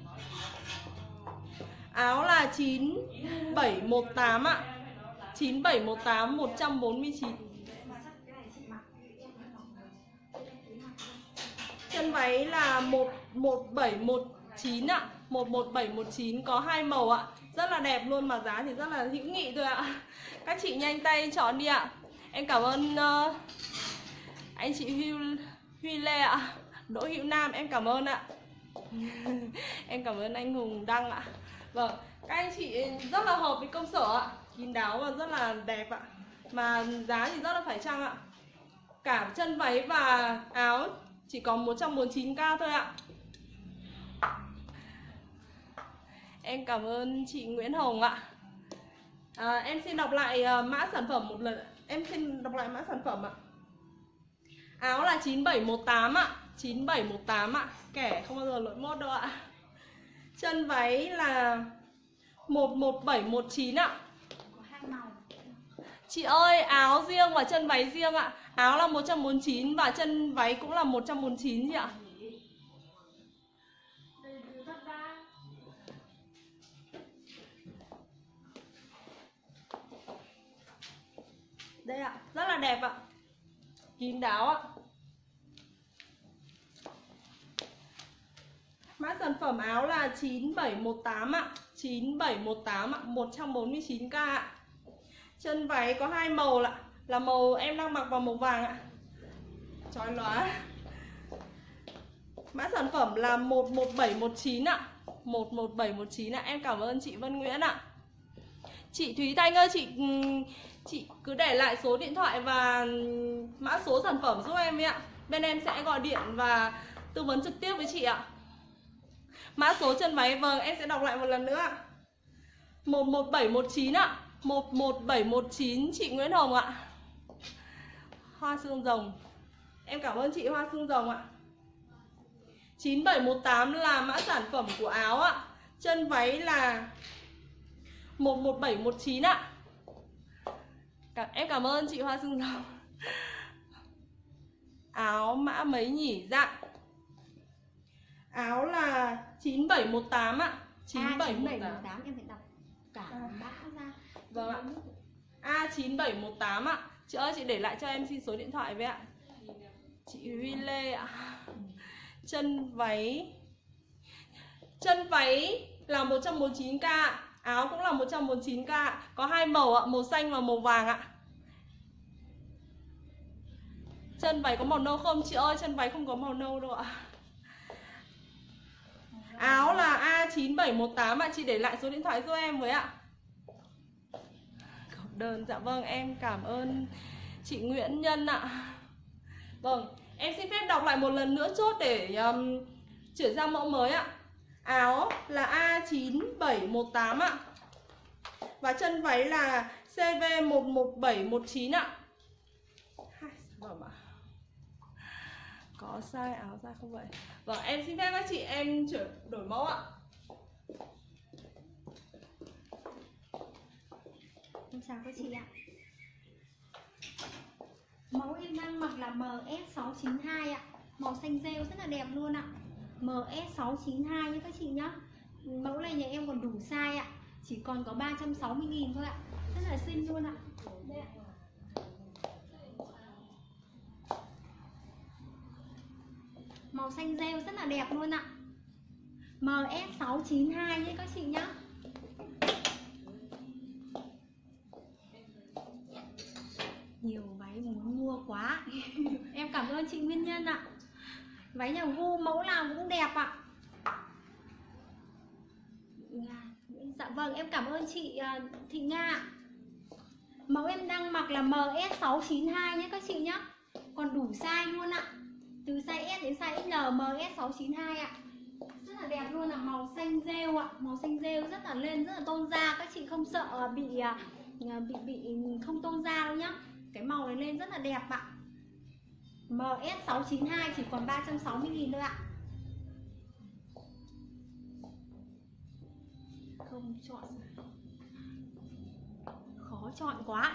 Áo là 9718 ạ. 9718 149. Chân váy là 11719 ạ. 11719 có hai màu ạ. Rất là đẹp luôn mà giá thì rất là hữu nghị thôi ạ. Các chị nhanh tay chọn đi ạ. Em cảm ơn anh chị Huy Lê ạ. Đỗ Hữu Nam em cảm ơn ạ. Em cảm ơn anh Hùng Đăng ạ. Vâng, các anh chị rất là hợp với công sở ạ. Kín đáo và rất là đẹp ạ. Mà giá thì rất là phải chăng ạ. Cả chân váy và áo chỉ còn 149k thôi ạ. Em cảm ơn chị Nguyễn Hồng ạ. Em xin đọc lại mã sản phẩm một lần. Em xin đọc lại mã sản phẩm ạ. Áo là 9718 ạ. 9718 ạ. Kẻ không bao giờ lỗi mốt đâu ạ. Chân váy là 11719 ạ.
Có hai màu.
Chị ơi, áo riêng và chân váy riêng ạ. Áo là 149 và chân váy cũng là 149 chị ạ. Đây ạ, rất là đẹp ạ. Kín đáo ạ. Mã sản phẩm áo là 9718 ạ. 9718 ạ, 149k ạ. Chân váy có 2 màu là màu em đang mặc vào màu vàng ạ. Chói lóa. Mã sản phẩm là 11719 ạ. 11719 ạ. Em cảm ơn chị Vân Nguyễn ạ. Chị Thúy Thanh ơi, chị cứ để lại số điện thoại và mã số sản phẩm giúp em ấy ạ. Bên em sẽ gọi điện và tư vấn trực tiếp với chị ạ. Mã số chân váy, vâng, em sẽ đọc lại một lần nữa ạ. 11719 ạ. 11719 chị Nguyễn Hồng ạ. Hoa xương rồng. Em cảm ơn chị Hoa xương rồng ạ. 9718 là mã sản phẩm của áo ạ. Chân váy là 11719 ạ. Em cảm ơn chị Hoa xương rồng. Áo mã mấy nhỉ? Dạ, áo là 9718 ạ. 9718
em phải đọc cả mã ra.
Vâng ạ. A9718 ạ. Chị ơi, chị để lại cho em xin số điện thoại với ạ. Chị Huy Lê ạ. Chân váy là 149k ạ. Áo cũng là 149k ạ. Có 2 màu ạ, màu xanh và màu vàng ạ. Chân váy có màu nâu không? Chị ơi, chân váy không có màu nâu đâu ạ. Áo là A9718 ạ. Chị để lại số điện thoại giúp em với ạ. Cọc đơn, dạ vâng, em cảm ơn chị Nguyễn Nhân ạ. Vâng, em xin phép đọc lại một lần nữa chốt để chuyển sang mẫu mới ạ. Áo là A9718 ạ. Và chân váy là CV11719 ạ. Hai sản phẩm ạ. Có size áo ra không vậy? Vâng, em xin phép các chị em chuyển đổi mẫu ạ.
Em chào các chị ạ. Mẫu em đang mặc là MS692 ạ. Màu xanh rêu rất là đẹp luôn ạ. MS692 nhé các chị nhá. Mẫu này nhà em còn đủ size ạ. Chỉ còn có 360.000 thôi ạ. Rất là xinh luôn ạ. Đây ạ. Màu xanh rêu rất là đẹp luôn ạ. MS692 nhé các chị nhá. Nhiều váy muốn mua quá. Em cảm ơn chị Nguyên Nhân ạ. Váy nhà Gu mẫu nào cũng đẹp ạ. Dạ vâng, em cảm ơn chị Thị Nga. Mẫu em đang mặc là MS692 nhé các chị nhá. Còn đủ size luôn ạ. Từ size S đến size XL, MS692 ạ. Rất là đẹp luôn ạ, màu xanh rêu ạ. Màu xanh rêu rất là lên, rất là tôn da. Các chị không sợ bị không tôn da đâu nhá. Cái màu này lên rất là đẹp ạ. MS692 chỉ còn 360.000 thôi ạ. Không chọn, khó chọn quá.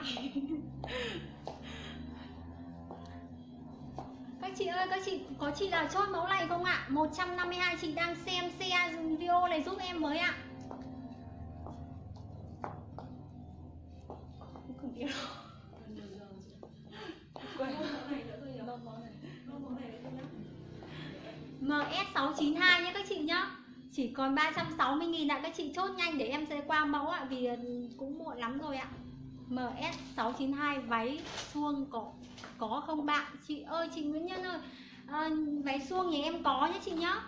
Các chị ơi, các chị có chị nào chốt mẫu này không ạ? 152 chị đang xem xe video này giúp em với ạ. Không biết. MS692 nhé các chị nhá. Chỉ còn 360.000 ạ. Các chị chốt nhanh để em sẽ qua mẫu ạ. Vì cũng muộn lắm rồi ạ. MS692 váy suông có không bạn? Chị ơi, chị Nguyễn Nhân ơi, váy suông nhà em có nhé chị nhá.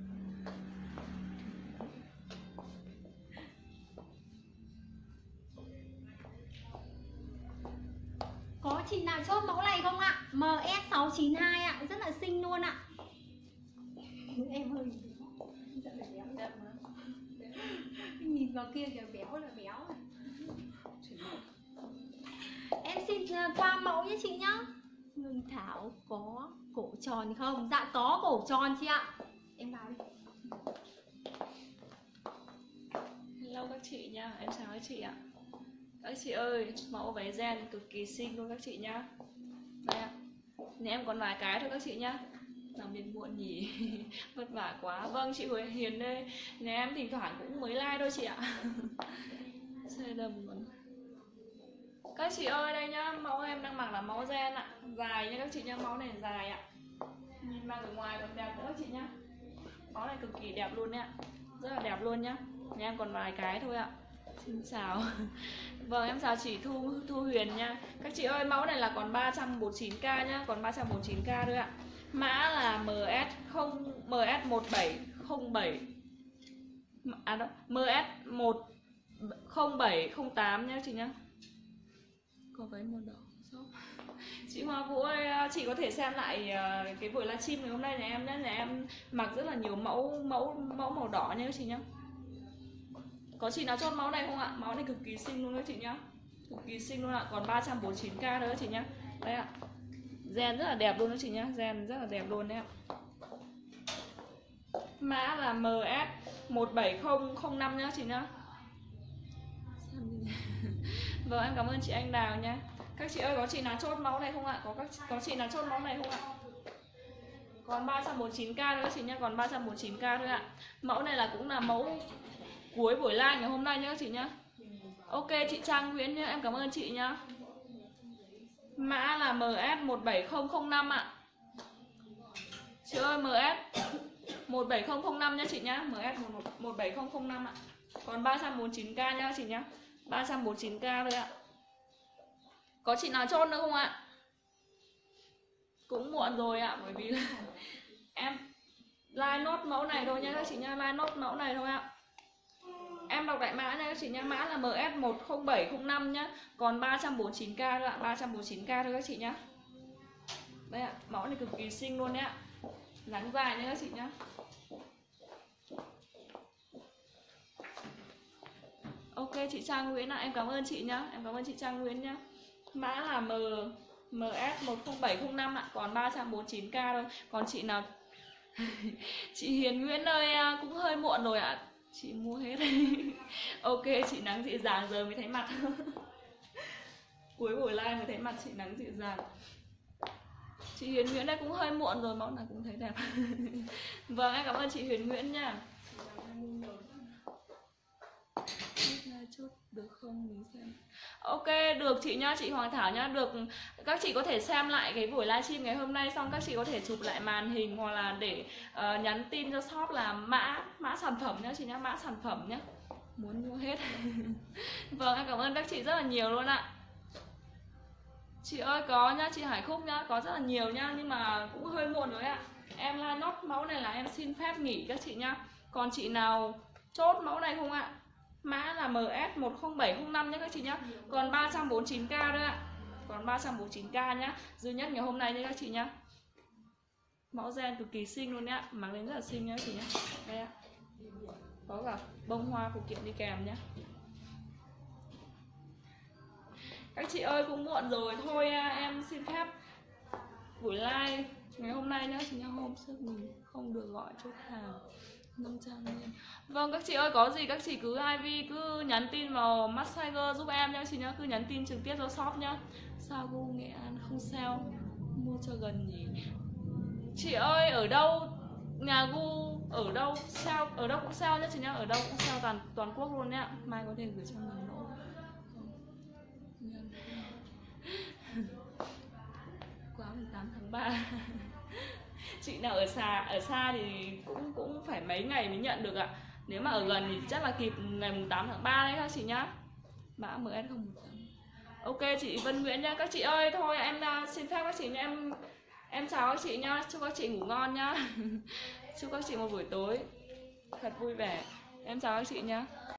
Có chị nào chốt mẫu này không ạ? MS692 ạ, rất là xinh luôn ạ. Em hơi nhìn vào kia kìa, béo là béo. Em xin qua mẫu nhé chị nhá. Ngân Thảo có cổ tròn không? Dạ có cổ tròn chị ạ. Em vào đi.
Hello các chị nha, em chào các chị ạ. Các chị ơi, mẫu váy ren cực kỳ xinh luôn các chị nhá. Đây ạ. Nhà em còn vài cái thôi các chị nhá. Làm việc muộn nhỉ. Vất vả quá. Vâng, chị Huệ Hiền đây. Nhà em thỉnh thoảng cũng mới like thôi chị ạ. Xe đầm còn. Các chị ơi đây nhá, mẫu em đang mặc là mẫu gen ạ, dài nha các chị nhá, mẫu này dài ạ. Nhìn mang ở ngoài còn đẹp nữa các chị nhá. Mẫu này cực kỳ đẹp luôn đấy ạ. Rất là đẹp luôn nhá. Nhà em còn vài cái thôi ạ. Xin chào. Vâng, em chào chị Thu Huyền nha. Các chị ơi, mẫu này là còn 349k nhá, còn 349k thôi ạ. Mã là MS1707. À đó, MS10708 nhá chị nhá. Có váy màu đỏ. Chị Hoa Vũ ơi, chị có thể xem lại cái buổi livestream ngày hôm nay nhà em nhé. Nhà em mặc rất là nhiều mẫu màu đỏ nha các chị nhá. Có chị nào chốt mẫu này không ạ? Mẫu này cực kỳ xinh luôn các chị nhá. Cực kỳ xinh luôn ạ, còn 349k nữa các chị nhá. Đây ạ. Gen rất là đẹp luôn các chị nhá, gen rất là đẹp luôn đấy ạ. Mã là MS17005 nhá chị nhá. Vâng, em cảm ơn chị Anh Đào nha. Các chị ơi, có chị nào chốt mẫu này không ạ? Có chị nào chốt mẫu này không ạ? Còn 349k nữa các chị nhá, còn 349k thôi ạ. Mẫu này là cũng là mẫu cuối buổi live ngày hôm nay nhá các chị nhá. Ok chị Trang Nguyễn nhá, em cảm ơn chị nhá. Mã là MS17005 ạ. Chị ơi, MS17005 nhá chị nhá, MS17005 ạ. Còn 349k nhá chị nhá. 349k thôi ạ. Có chị nào chốt nữa không ạ? Cũng muộn rồi ạ, bởi vì là em like nốt mẫu này thôi nha các chị nha, like nốt mẫu này thôi ạ. Em đọc đại mã nha các chị nha, mã là MS10705 nhá, còn 349k thôi ạ, 349k thôi các chị nhá. Đây ạ, mẫu này cực kỳ xinh luôn đấy ạ. Dáng dài nha các chị nhá. Ok chị Trang Nguyễn ạ, em cảm ơn chị nhá, em cảm ơn chị Trang Nguyễn nhá. Mã là MS10705 ạ, còn 349k thôi. Còn chị nào chị Hiền Nguyễn ơi, cũng hơi muộn rồi ạ. Chị mua hết. Ok chị Nắng Dịu Dàng giờ mới thấy mặt. Cuối buổi live mới thấy mặt chị Nắng Dịu Dàng. Chị Hiền Nguyễn đây cũng hơi muộn rồi, mẫu nào cũng thấy đẹp. Vâng, em cảm ơn chị Huyền Nguyễn nha. Chốt được không mình xem. Ok được chị nhá, chị Hoàng Thảo nhá, được. Các chị có thể xem lại cái buổi livestream ngày hôm nay, xong các chị có thể chụp lại màn hình hoặc là để nhắn tin cho shop là mã sản phẩm nhá chị nhá, mã sản phẩm nhá. Muốn mua hết. Vâng, em cảm ơn các chị rất là nhiều luôn ạ. Chị ơi có nhá, chị Hải Khúc nhá, có rất là nhiều nhá, nhưng mà cũng hơi muộn rồi ạ. Em like nốt mẫu này là em xin phép nghỉ các chị nhá. Còn chị nào chốt mẫu này không ạ? Mã là MS10705 nhé các chị nhá. Còn 349k nữa ạ. Còn 349k nhá. Duy nhất ngày hôm nay nhé các chị nhá. Mẫu gen cực kỳ xinh luôn nhá, mặc lên rất là xinh nhá các chị nhá. Đây ạ. Có cả bông hoa phụ kiện đi kèm nhá. Các chị ơi cũng muộn rồi, thôi em xin phép buổi live ngày hôm nay nhá chị nhá. Hôm trước mình không được gọi chốt hàng 500 nghìn. Vâng các chị ơi, có gì các chị cứ IV cứ nhắn tin vào Massager giúp em nhá chị nhá, cứ nhắn tin trực tiếp cho shop nhá. Sao gu Nghệ An không sale, mua cho gần nhỉ? Chị ơi ở đâu nhà gu ở đâu sale, ở đâu cũng sale nhá chị nhá, ở đâu cũng sale toàn quốc luôn nhá. Mai có thể gửi cho mình mẫu. Quá 18 tháng 3. Chị nào ở xa thì cũng phải mấy ngày mới nhận được ạ. Nếu mà ở gần thì chắc là kịp ngày 8 tháng 3 đấy các chị nhá. Mã MS018. Ok chị Vân Nguyễn nhá. Các chị ơi thôi em xin phép các chị nhá, em chào các chị nhá. Chúc các chị ngủ ngon nhá. Chúc các chị một buổi tối thật vui vẻ. Em chào các chị nhá.